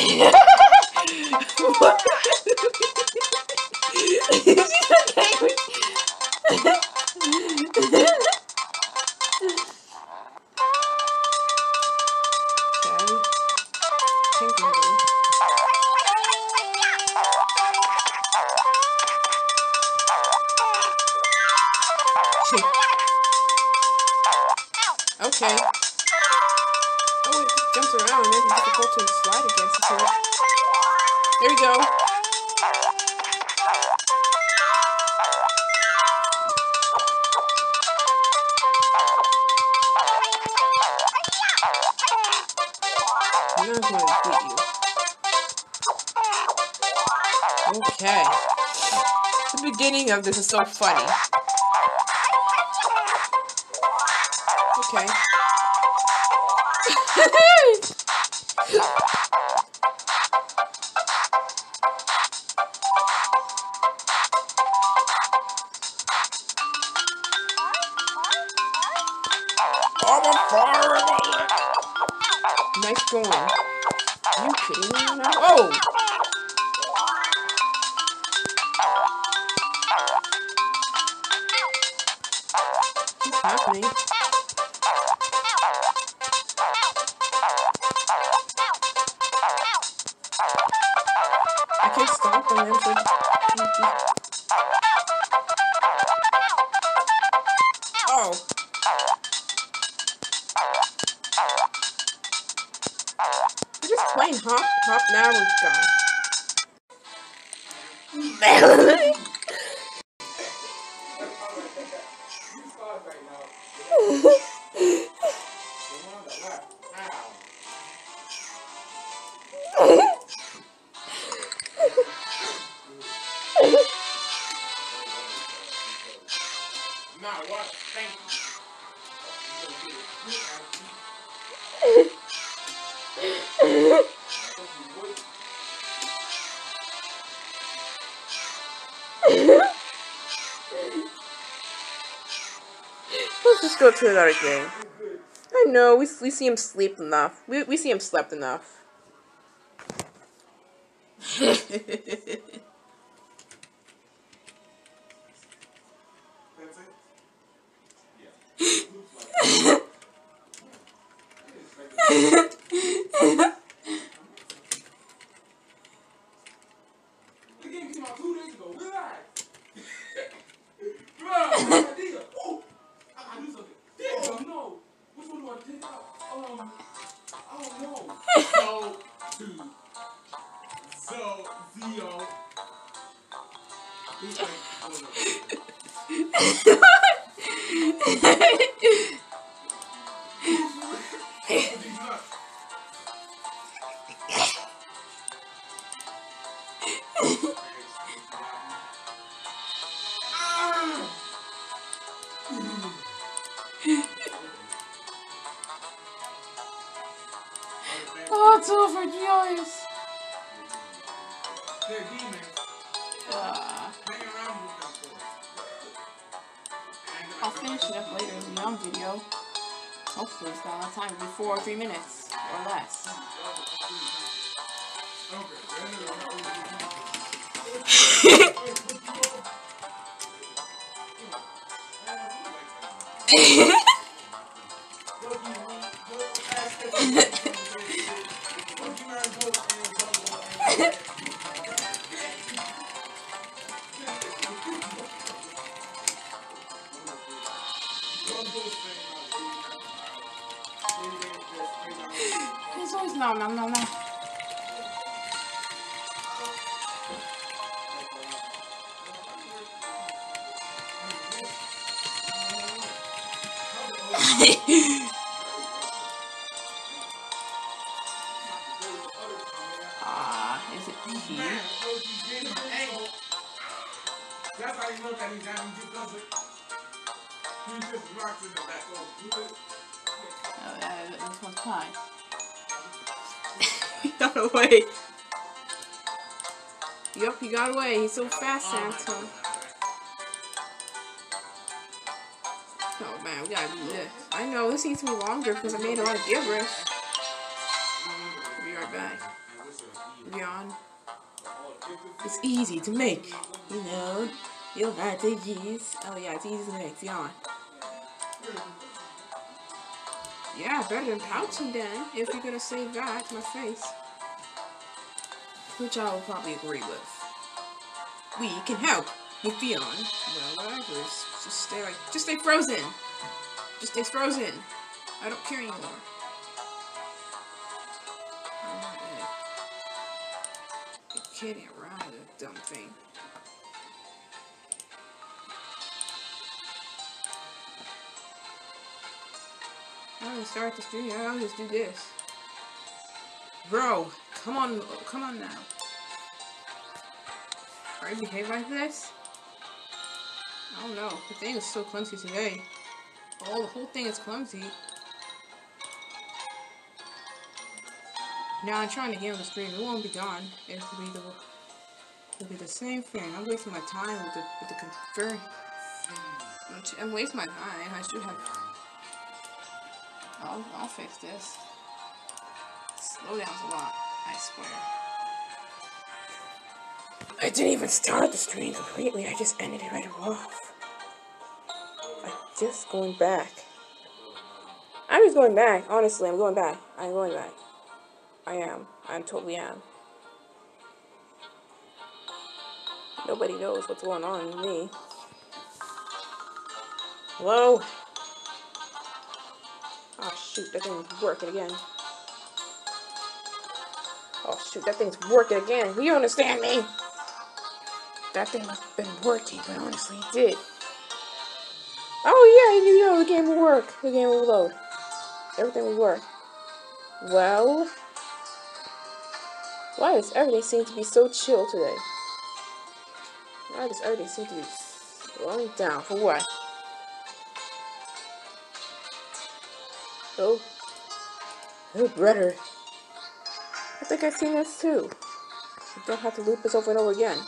Okay. Oh, it jumps around and it's difficult to slide against it. There we go. I'm not going to defeat you. Okay. The beginning of this is so funny. Okay. I'm a fireball. Nice going. Are you kidding me now? Oh! What's happening? I can't stop them. It's like... Oh. We're just playing hop, hop, now we're gone. Now what? Thank Let's just go to another game. I know, we, we see him sleep enough. We, we see him slept enough. That's it? The game came out two days ago. Relax. Bro, idea. Oh, I gotta do something. Oh no. Which one do I take out? Um, I don't know. So two. So zero. He's like, oh no. Oh, it's overjoyous. They're demons. Uh, Hang around with them for I'll finish it up later in the young video. Hopefully it's not enough time, before three minutes or less. It's always no, no, no, no. Ah, uh, is it P? That's how you know that he's having just does it. He just rocks in the back. Oh, uh, this one's pie. He got away. Yup, he got away. He's so fast, Santa. Oh man, we gotta do this. I know this needs to be longer because I made a lot of gibberish. I'll be right back. Beyond. It's easy to make, you know. You'll have to use. Oh yeah, it's easy to make. Beyond. Yeah, better than pouching then, if you're gonna say that to my face. Which I will probably agree with. We can help with Beyond. Well, whatever. Just stay like, just stay frozen. Just stay frozen. I don't care anymore. I'm not it. You're kidding around with a dumb thing. I'm gonna start the stream. I'll just do this. Bro, come on, come on now. Are you behave like this? I don't know. The thing is so clumsy today. Oh, the whole thing is clumsy. Now I'm trying to get on the stream. It won't be gone. It'll be the it'll be the same thing. I'm wasting my time with the with the confirm. I'm, I'm wasting my time. I should have. I'll I'll fix this. Slow down a lot. I swear. I didn't even start the stream completely. I just ended it right off. I'm just going back. I'm just going back. Honestly, I'm going back. I'm going back. I am. I totally am. Nobody knows what's going on with me. Hello? Oh shoot, that thing's working again. Oh shoot, that thing's working again. Do you understand me? That thing must have been working, but honestly it did. Oh yeah, you know, the game will work. The game will load. Everything will work. Well, why does everything seem to be so chill today? Why does everything seem to be slowing down? For what? Oh. Oh, brother. I think I've seen this too. You don't have to loop this over and over again.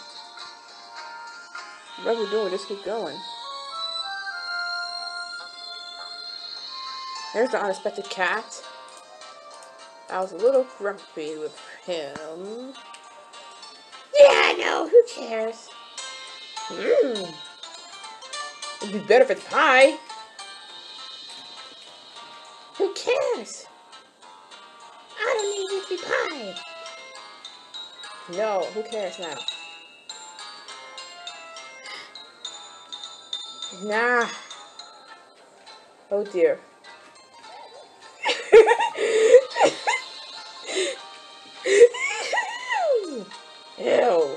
What we're doing, just keep going. There's the unexpected cat. I was a little grumpy with him. Yeah, I know. Who cares? Mmm. It'd be better if it's pie. Who cares? I don't need it to be pie. No, who cares now? Nah. Oh dear. Ew.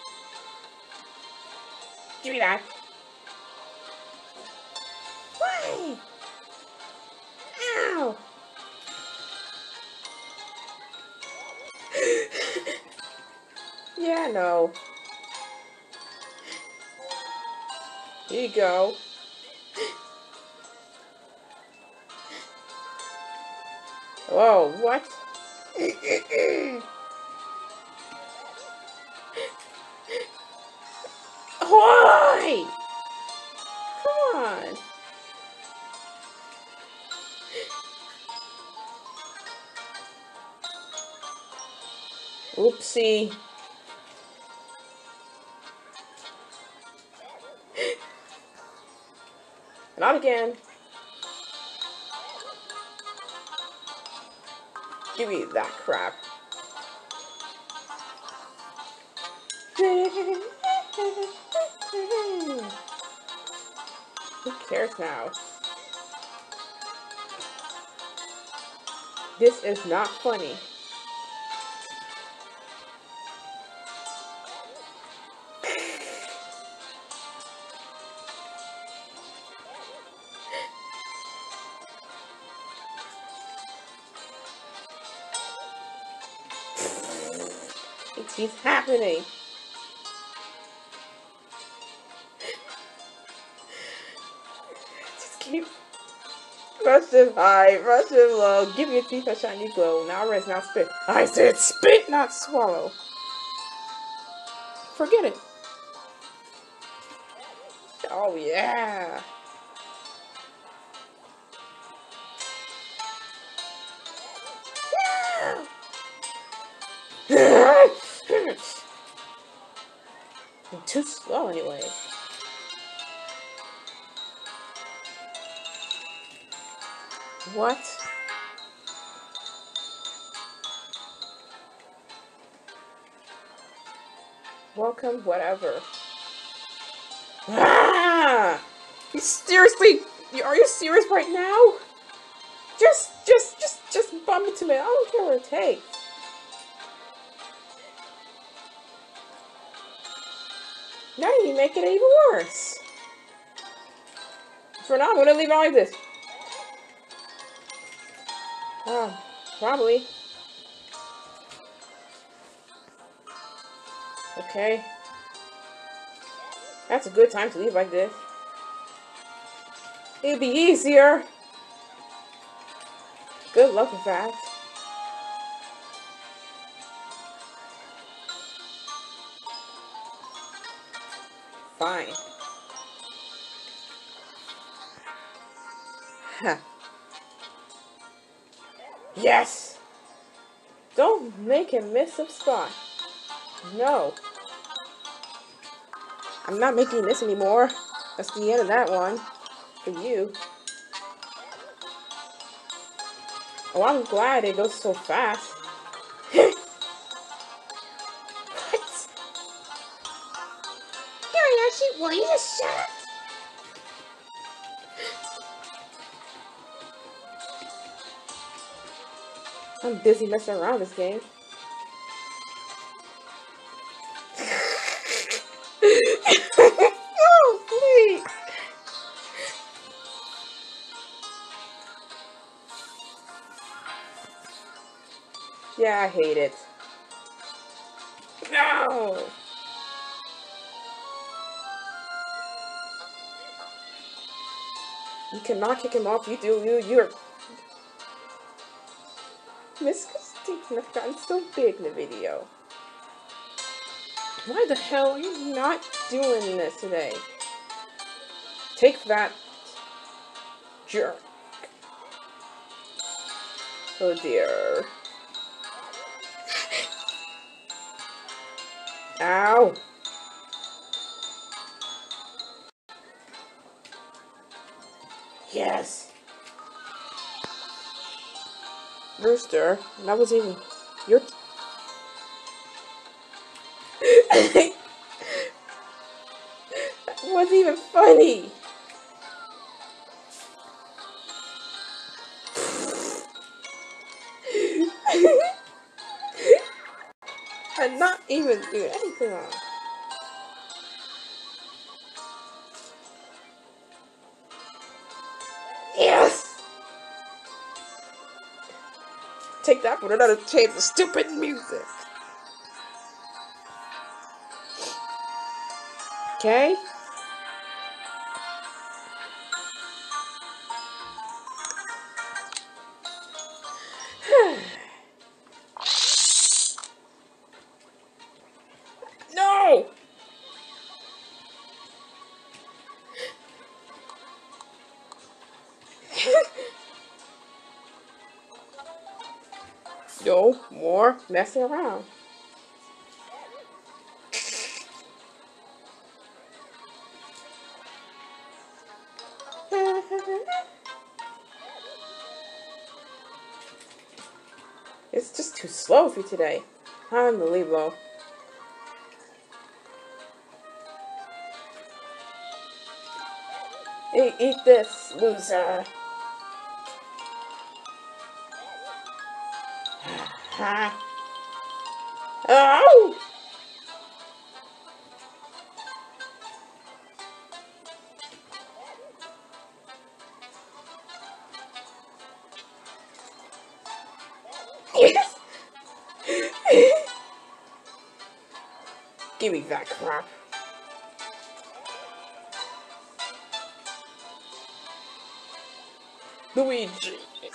Give me that. Why? Ow. Yeah, no. Here you go. Whoa, what? Why? Come on. Oopsie. Not again. Give me that crap. Who cares now? This is not funny. It keeps happening. Just keep rush him high, rush him low, give your teeth a shiny glow. Now rest, now spit. I said spit, not swallow. Forget it. Oh yeah. I'm too slow anyway. What? Welcome, whatever. Ah! You seriously? Are you serious right now? Just, just, just, just bump into me. I don't care what it takes. Now you make it even worse. For now, I'm gonna leave it like this. Oh, probably. Okay. That's a good time to leave like this. It'd be easier. Good luck with that. Fine. Huh. Yes! Don't make him miss a spot. No. I'm not making this anymore. That's the end of that one. For you. Oh, I'm glad it goes so fast. What? Gariashi, will you just shut up? I'm busy messing around this game. Oh, please. Yeah, I hate it. No! You cannot kick him off. You do. You, you're... Miss Christine's not gotten so big in the video. Why the hell are you not doing this today? Take that, jerk. Oh dear. Ow. Yes. Rooster, that was even your... That wasn't even funny. I'm not even doing anything wrong. Yes! Take that for another tape of stupid music. Okay? No! No more messing around. It's just too slow for you today. Unbelievable. Hey, eat this, loser. Ha. Oh! Yes! Give me that crap. Luigi.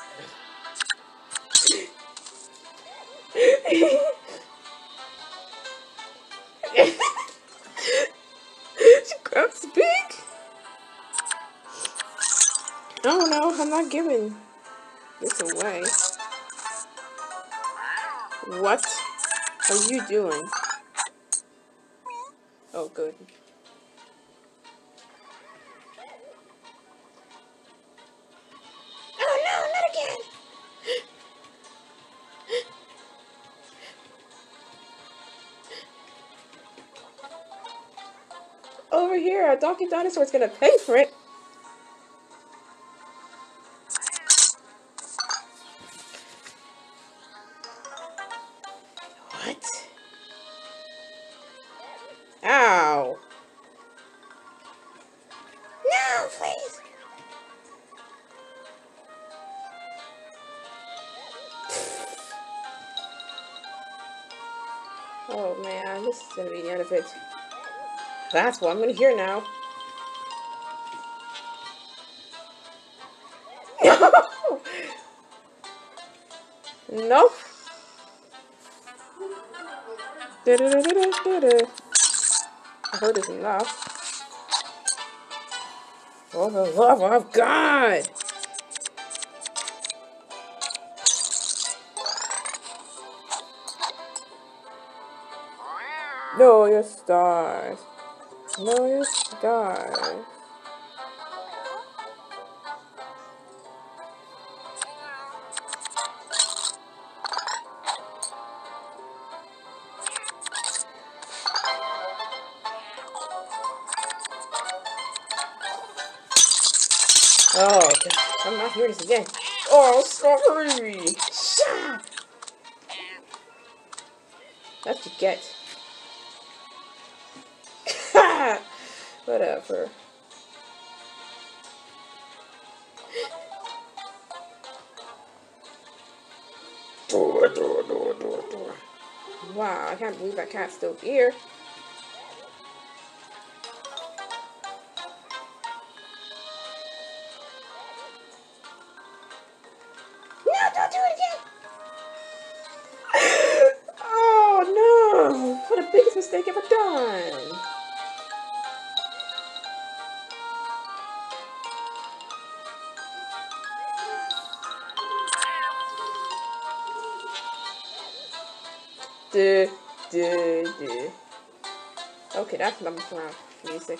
She grabs big. Oh no, I'm not giving this away. What are you doing? Oh, good. Oh no, not again! Over here, a Donkey Dinosaur's gonna pay for it. What? Ow. No, please! Oh man, this is gonna be the end of it. That's what I'm gonna hear now. Nope. Du-du-du-du-du-du. I heard it's enough. For the love of God! Know your stars. Know your stars. Oh, God. I'm not hearing this again. Oh, sorry! Shut! That's what you get. Whatever. Door, door, door, door, door. Wow, I can't believe that cat's still here. No, don't do it again! Oh no! What the biggest mistake ever done! Duh, duh, duh. Okay, that's number round music.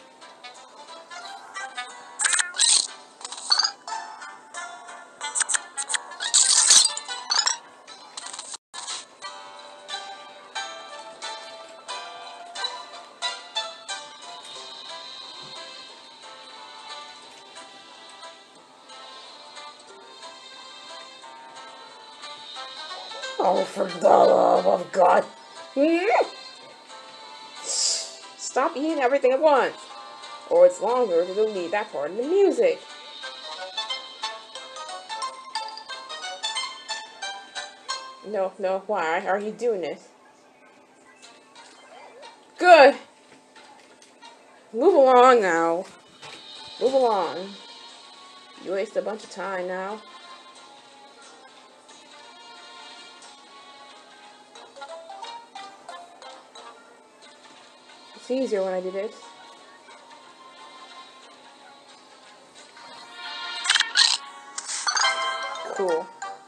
Oh, for the love of God. Stop eating everything at once. Or it's longer to delete that part of the music. No, no, why are you doing this? Good. Move along now. Move along. You waste a bunch of time now. It's easier when I do this. Cool.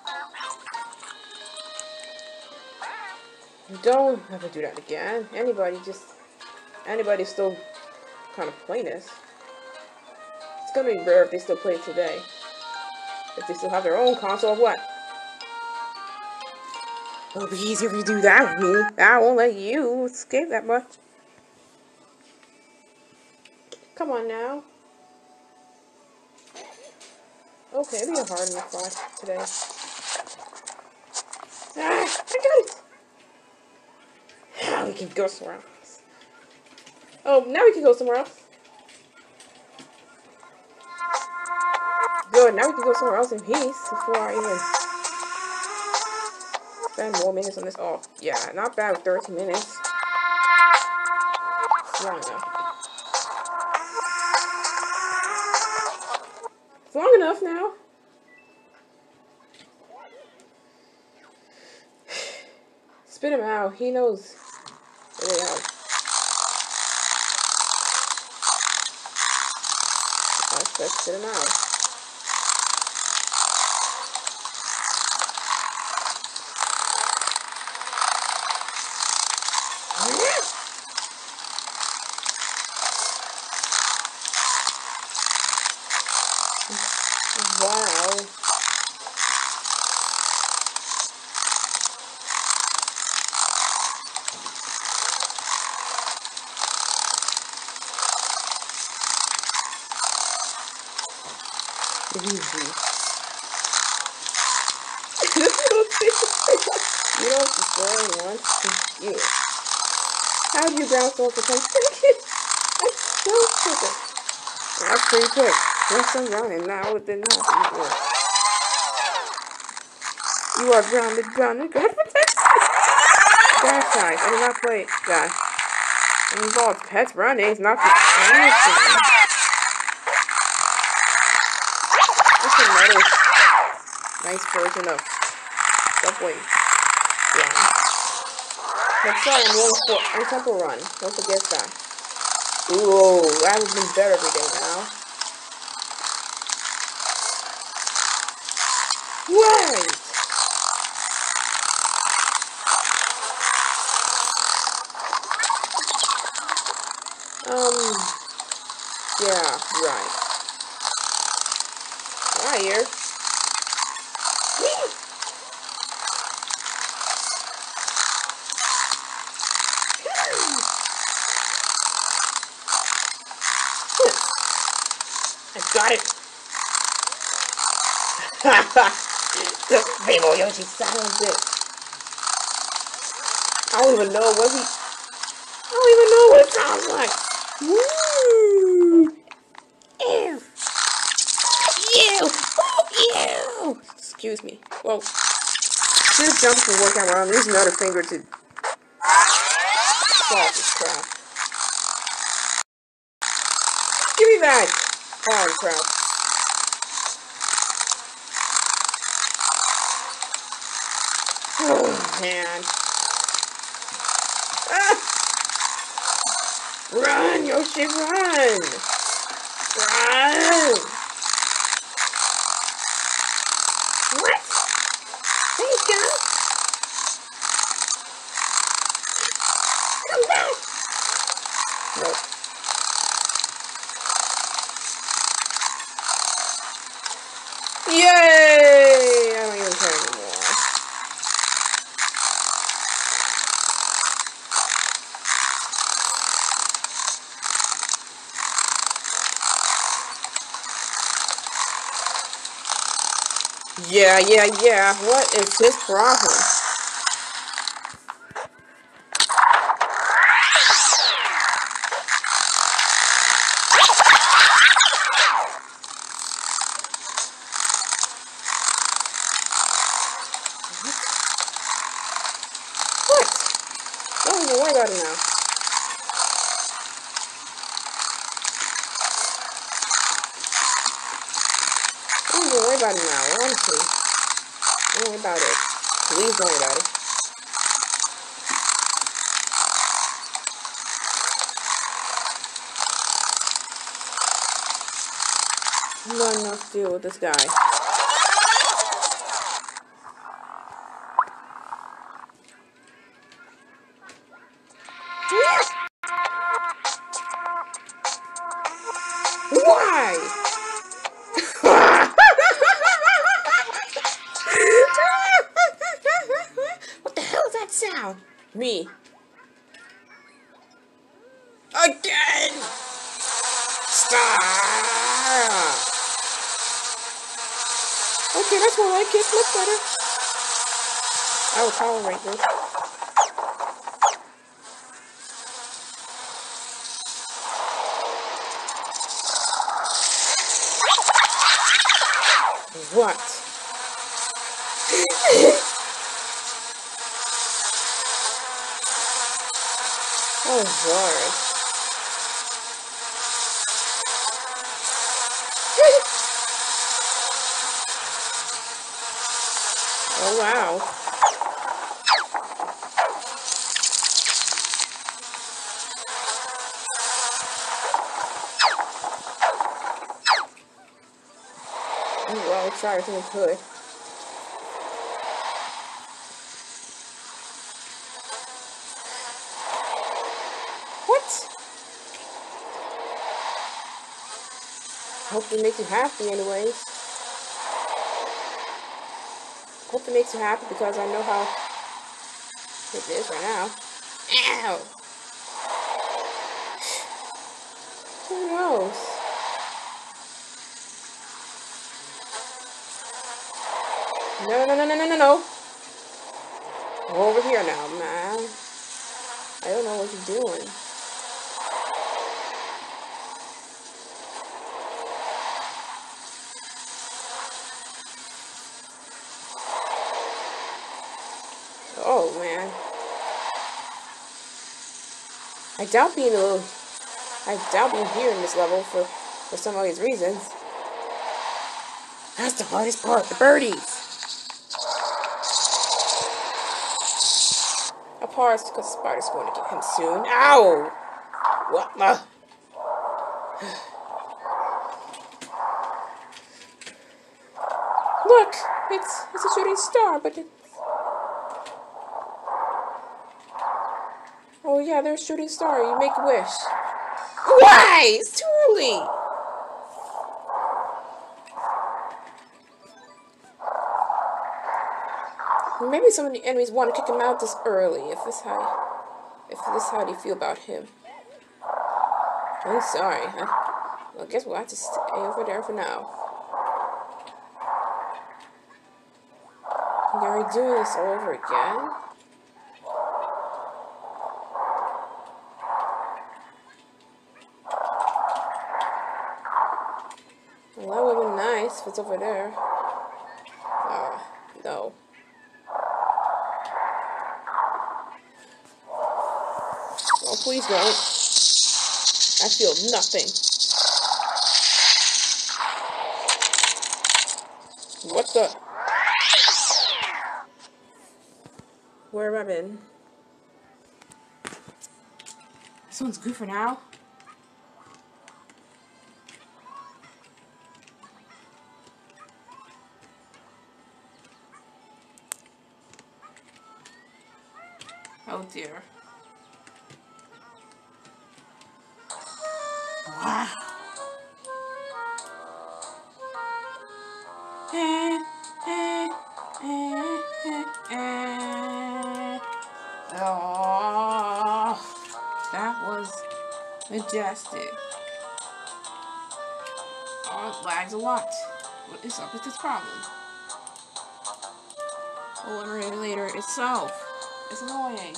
Don't ever do that again. Anybody just... Anybody still kind of playing this. It's gonna be rare if they still play it today. If they still have their own console or what. It'll be easier if you do that with me. I won't let you escape that much. Come on now. Okay, it'll be a hard enough fight today. Ah, I got it! Now we can go somewhere else. Oh, now we can go somewhere else. Good, now we can go somewhere else in peace before I even spend more minutes on this. Oh, yeah, not bad with thirty minutes. It's long enough. It's long enough now. Spit him out. He knows where they are. Let's, let's spit him out. Wow. Easy. You don't destroy one. You. How do you bounce off for ten seconds? That's so stupid. That's pretty quick. Once I'm drowning now, it did not work. You are grounded, grounded, grounded for ten seconds. Dash guys, I did not play Dash. It involves pets running, it's not the anything. That's another nice version of Subway Run. But sorry, I'm going for I'm Temple Run. Don't forget that. Ooh, that would have been better every day now. Right! Um, yeah, right. Right here. I got it. The Rainbow Yoshi son of a bitch. I don't even know what he. I don't even know what it sounds like. Woo! Ew! Ew! Oh, ew! Excuse me. Well, this jump can work out well. I'm using another finger to solve this crap. Give me that! Oh, crap. Oh, man. Ah! Run, Yoshi, run! Run! What? Thanks, guys. Come back! Nope. Yay! I don't even care anymore. Yeah, yeah, yeah. What is his problem? What? Don't even worry about it now. Don't even worry about it now, honestly. Don't worry about it. Please don't worry about it. I'm not enough to deal with this guy. Why? What the hell is that sound? Me. Again! Stop! Okay, that's more like it. Much better. I will tolerate this. What? Oh, Lord. Oh, wow. Oh, well, sorry, I think I could. What? Hope they make you happy anyways. hope it makes you happy because I know how it is right now. Ow! Who knows? No, no, no, no, no, no, no. Over here now, man. I don't know what you're doing. Oh, man. I doubt being a little... I doubt being here in this level for, for some of these reasons. That's the hardest part, the birdies. Apart because the spider's going to get him soon. Ow! What the? Look! It's, it's a shooting star, but it's... Oh yeah, there's a shooting star. You make a wish. Why? It's too early! Maybe some of the enemies want to kick him out this early, if this how, if this how they feel about him. I'm sorry. I, well, I guess we'll have to stay over there for now. Are we doing this all over again? Well, that would have been nice if it's over there. Ah, uh, no. Oh, please don't. I feel nothing. What the? Where have I been? This one's good for now. Oh dear. Wow. Eh, eh, eh, eh, eh. Oh, that was majestic. Oh, it lags a lot. What is up with this problem? Oh, and regulator itself. It's annoying.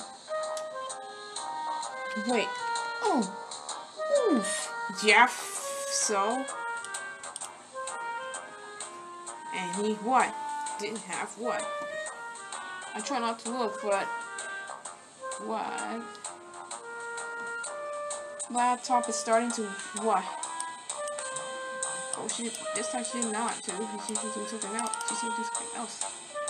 Wait. Oh. Oof. Jeff. So. And he what? Didn't have what? I try not to look, but what? Laptop is starting to what? Oh, she this time she did not too. She's doing something else. She's doing something else.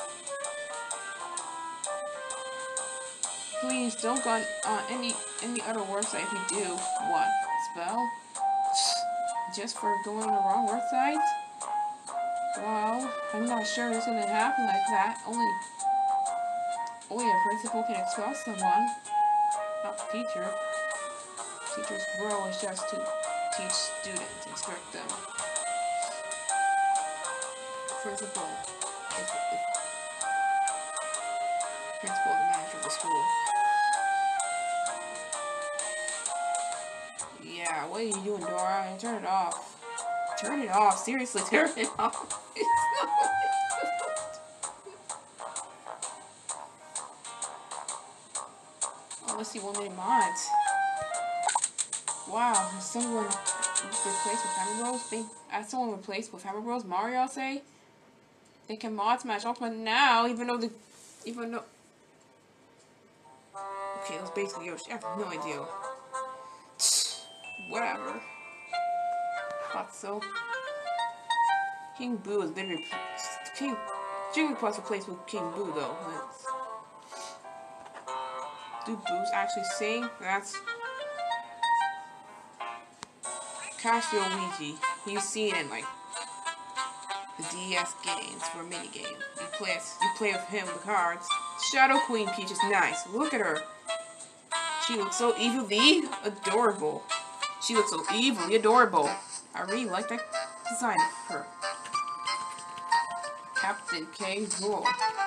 Please don't go on uh, any any other website if you do. What? Spell? Just for going on the wrong website? Well, I'm not sure it's gonna happen like that. Only only a principal can expel someone. Not the teacher. Teacher's role is just to teach students, instruct them. Principal is the principal, the manager of the school. Yeah, what are you doing, Dora? Turn it off. Turn it off. Seriously, turn it off. Oh, let's see one minute mods. Wow, has someone replaced with Hammer Bros? They, as someone replaced with Hammer Bros? Mario, I'll say. They can mod smash Ultimate now, even though the, even though. Okay, it was basically Yoshi. I have no idea. Whatever. Thought so. King Boo is literally King Jigglypuff's replaced with King Boo though. Let's, do Boos actually sing? That's Casio Luigi. You've seen in like the D S games for a mini game. You play you play with him with cards. Shadow Queen Peach is nice. Look at her. She looks so evilly adorable. She looks so evilly adorable. I really like that design of her. Captain K. Rool.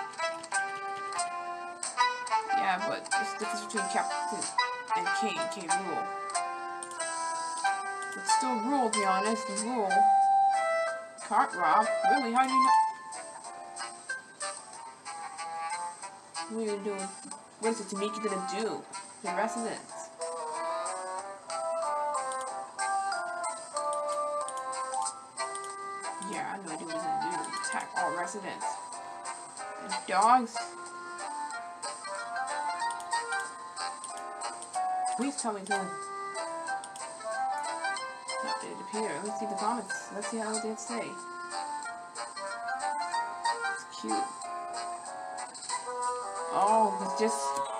Yeah, but there's a difference between Captain and King, K. Rool. But still Rool, to be honest, Rool. Cart rob? Really? How do you know? What are you doing? What is it Tamiki gonna do? The residents. Yeah, I know what he was gonna do. Attack all residents. And dogs. Please tell me to. Not did it appear. Let's see the comments. Let's see how they say. It's cute. Oh, it's just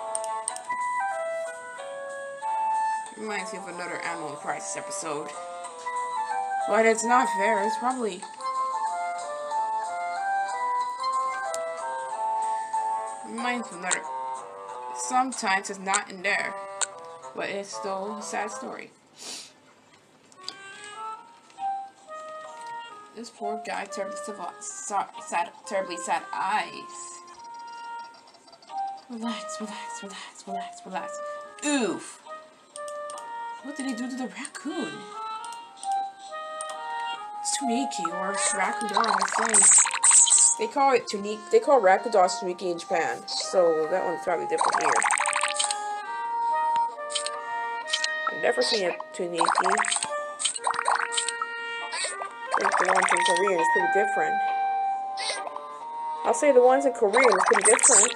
reminds me of another Animal Crisis episode. But it's not fair. It's probably reminds me of another. Sometimes it's not in there, but it's still a sad story. This poor guy, terribly sad, sad, terribly sad eyes. Relax, relax, relax, relax, relax. Oof. What did he do to the raccoon? It's Tuniki, or raccoon dog, I say. They call it Tuniki. They call raccoon dogs Tuniki in Japan, so that one's probably different here. I've never seen a Tuniki. I think the ones in Korean is pretty different. I'll say the ones in Korean is pretty different.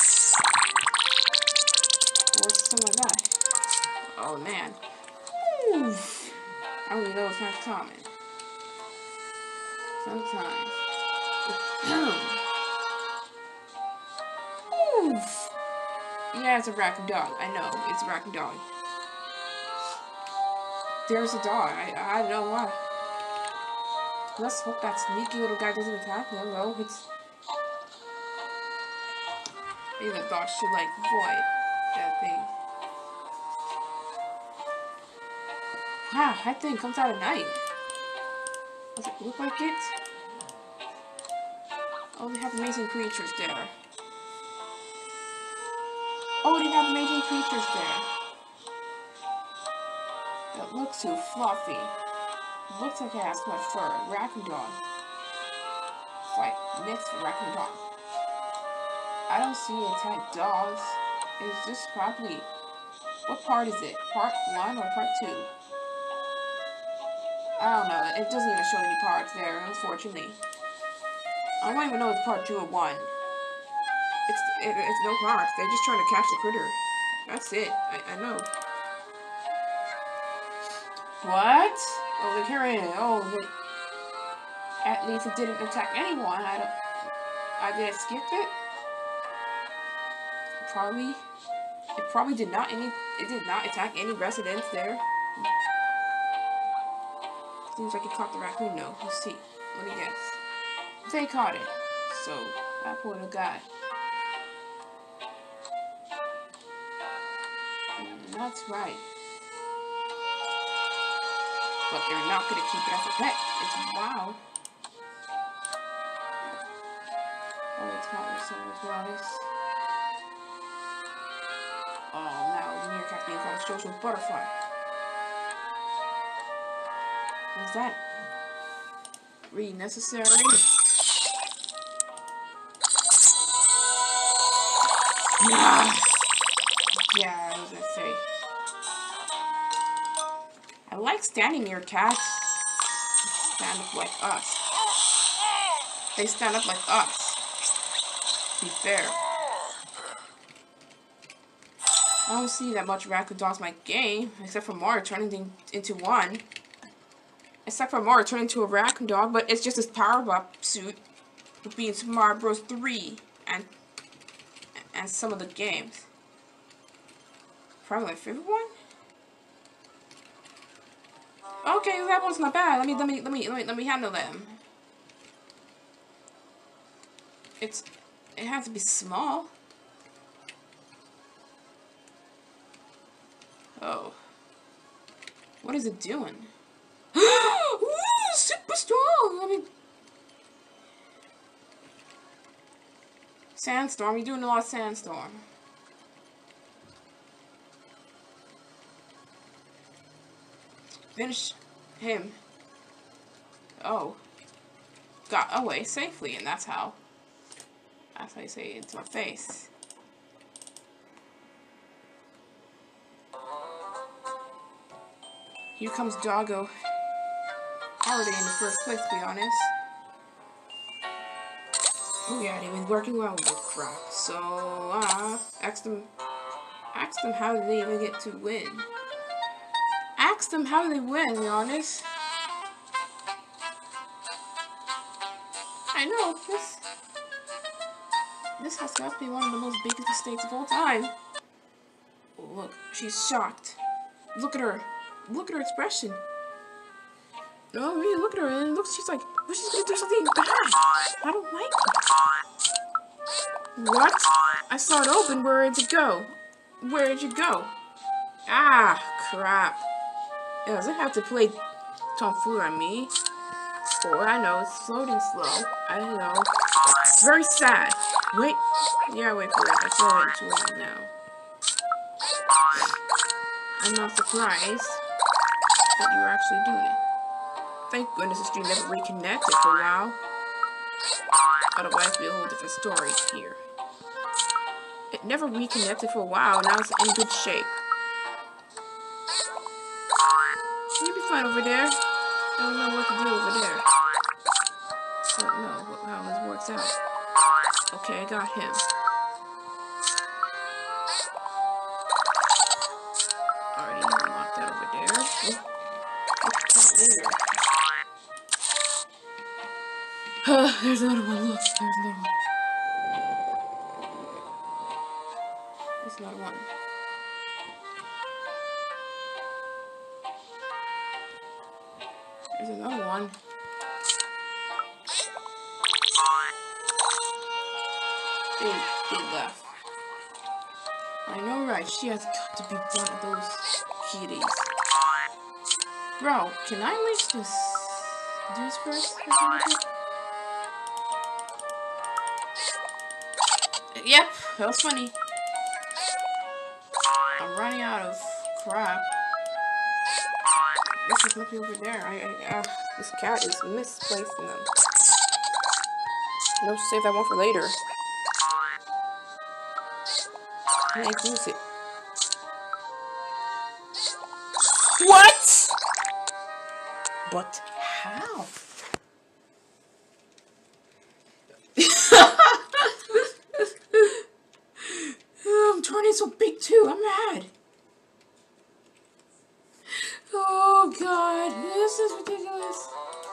What's some of that? Oh man. Oof. I don't even know it's not common. Sometimes. Oof. Yeah, it's a raccoon dog. I know, it's a raccoon dog. There's a dog. I, I don't know why. Let's hope that sneaky little guy doesn't attack him. No, it's... Maybe the dog should, like, avoid that thing. Wow, that thing comes out at night. Does it look like it? Oh, they have amazing creatures there. Oh, they have amazing creatures there. That looks too fluffy. Looks like it has too much fur. Raccoon dog. It's like mixed raccoon dog. I don't see attack dogs. Is this probably... What part is it? Part one or part two? I don't know. It doesn't even show any parts there, unfortunately. I don't even know if it's part two or one. It's it, it's no parts. They're just trying to catch the critter. That's it. I, I know. What? Oh, they're carrying it. Oh, they, at least it didn't attack anyone. I don't. I did skip it. Probably. It probably did not any. It did not attack any residents there. Seems like it caught the raccoon. No, let's see. Let me guess. They caught it. So that poor little guy. Mm, that's right. But they're not going to keep it as a pet. It's wow. Oh, it's not your son as well. Oh, now the meerkat being called a social butterfly. What is that? Really necessary? Yeah. Yeah, I was gonna say. I like standing near cats. They stand up like us. They stand up like us. To be fair. I don't see that much raccoon dogs in my game, except for Mario turning into one. Except for Mario turning into a raccoon dog, but it's just his power-up suit would be in Super Mario Bros. three and and some of the games. Probably my favorite one. Okay, that one's not bad. Let me let me let me let me let me handle them. It's it has to be small. Oh. What is it doing? Ooh, super strong! I mean... Sandstorm, you're doing a lot of sandstorm. Finish him. Oh. Got away safely, and that's how. That's how you say it to my face. Here comes Doggo. Already in the first place, to be honest. Oh yeah, they've been working well with crap. So, uh, ask them, ask them how did they even get to win. Ask them how they win, to be honest. I know, this, this has got to be one of the most biggest mistakes of all time. Oh, look, she's shocked. Look at her. Look at her expression. Oh, really, look at her, and it looks, she's like, oh, she's gonna do something bad. I don't like it. What? I saw it open, where'd it go? Where'd you go? Ah, crap. It doesn't have to play tomfoolery on me. Oh, I know, it's floating slow. I know. It's very sad. Wait. Yeah, wait for it. I saw it too long now. I'm not surprised that you were actually doing it. Thank goodness the stream never reconnected for a while. Otherwise, it'd be a whole different story here. It never reconnected for a while, now it's in good shape. You'll be fine over there. I don't know what to do over there. I don't know how this works out. Okay, I got him. Already unlocked that over there. Oh, there's another one. Look, there's another one. There's another one. There's another one. They, they left. I know, right? She has got to be one of those kitties. Bro, can I at least just do this first? Yep, that was funny. I'm running out of crap. This is nothing over there. I, I, uh, this cat is misplacing them. No, save that one for later. I can't use it. What? But how? I'm turning so big too. I'm mad. Oh god, this is ridiculous.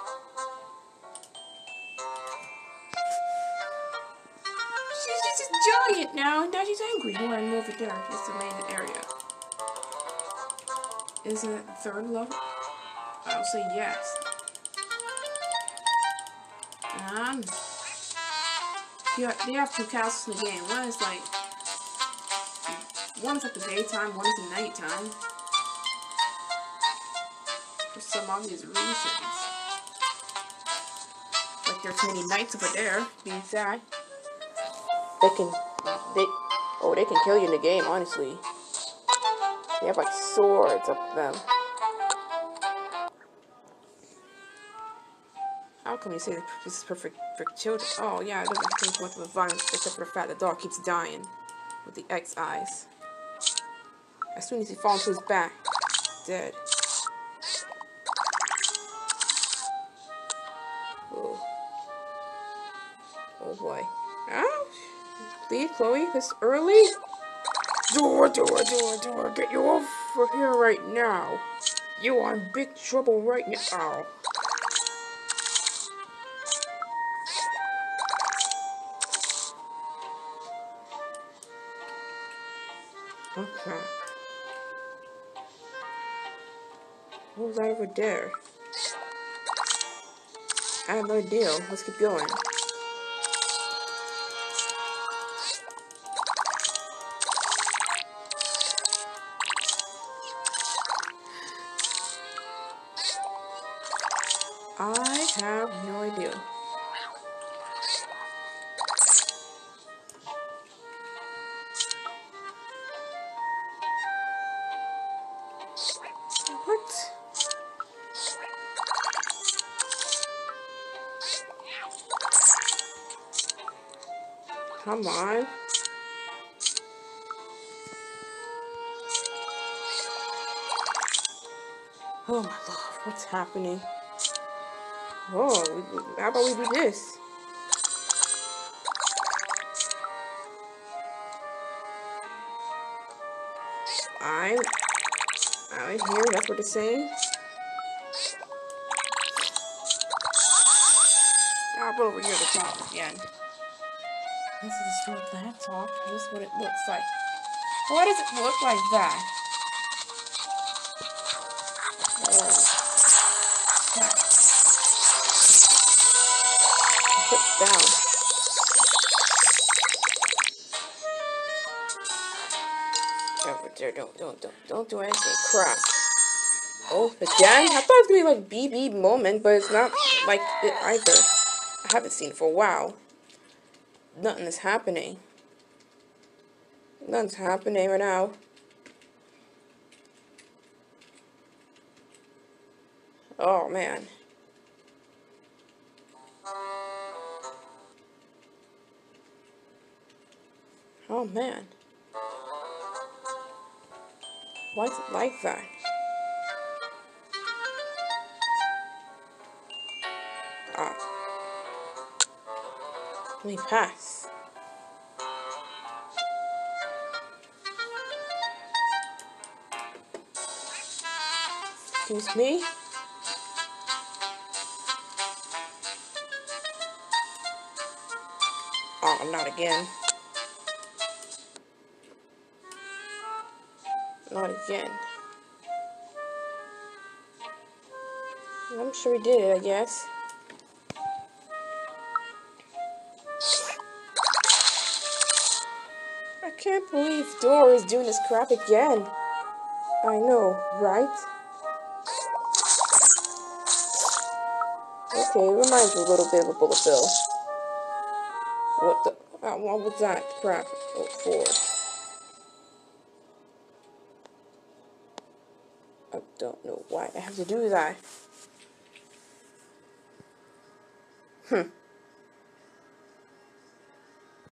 She's just a giant now, and now she's angry. Oh, I'm over there. It's the main area. Is it a third level? I'll say yes. Um, yeah, they have two castles in the game. One is like, one is at the daytime, one is at nighttime. For some obvious reasons. Like there's many knights over there, being sad. They can, they, oh, they can kill you in the game, honestly. They have like swords up them. How come you say this is perfect for children? Oh yeah, it doesn't contain much of a violence except for the fact the dog keeps dying with the X eyes. As soon as he falls to his back, dead. Oh, oh boy. Ouch! Leave, Chloe, this early? Door, door, door, door, get you over here right now. You are in big trouble right now. Okay. What was that over there? I have no idea. Let's keep going. I have no idea. Come on. Oh my lord, what's happening? Oh, we, we, how about we do this? I'm out here, that's what it's saying. I'll put over here at the top again. This is what that top. This is what it looks like. Why does it look like that? Oh. Crap. Put it down. Over there, don't, don't, don't, don't do anything. Crap. Oh, again? I thought it was gonna be like B B moment, but it's not like it either. I haven't seen it for a while. Nothing is happening. Nothing's happening right now. Oh man. Oh man. Why is it like that? Ah. Let me pass. Excuse me? Oh, not again. Not again. I'm sure we did it, I guess. I can't believe Dora is doing this crap again. I know, right? Okay, it reminds me a little bit of a bullet bill. What the? Uh, what was that crap oh, for? I don't know why I have to do that. Hmm.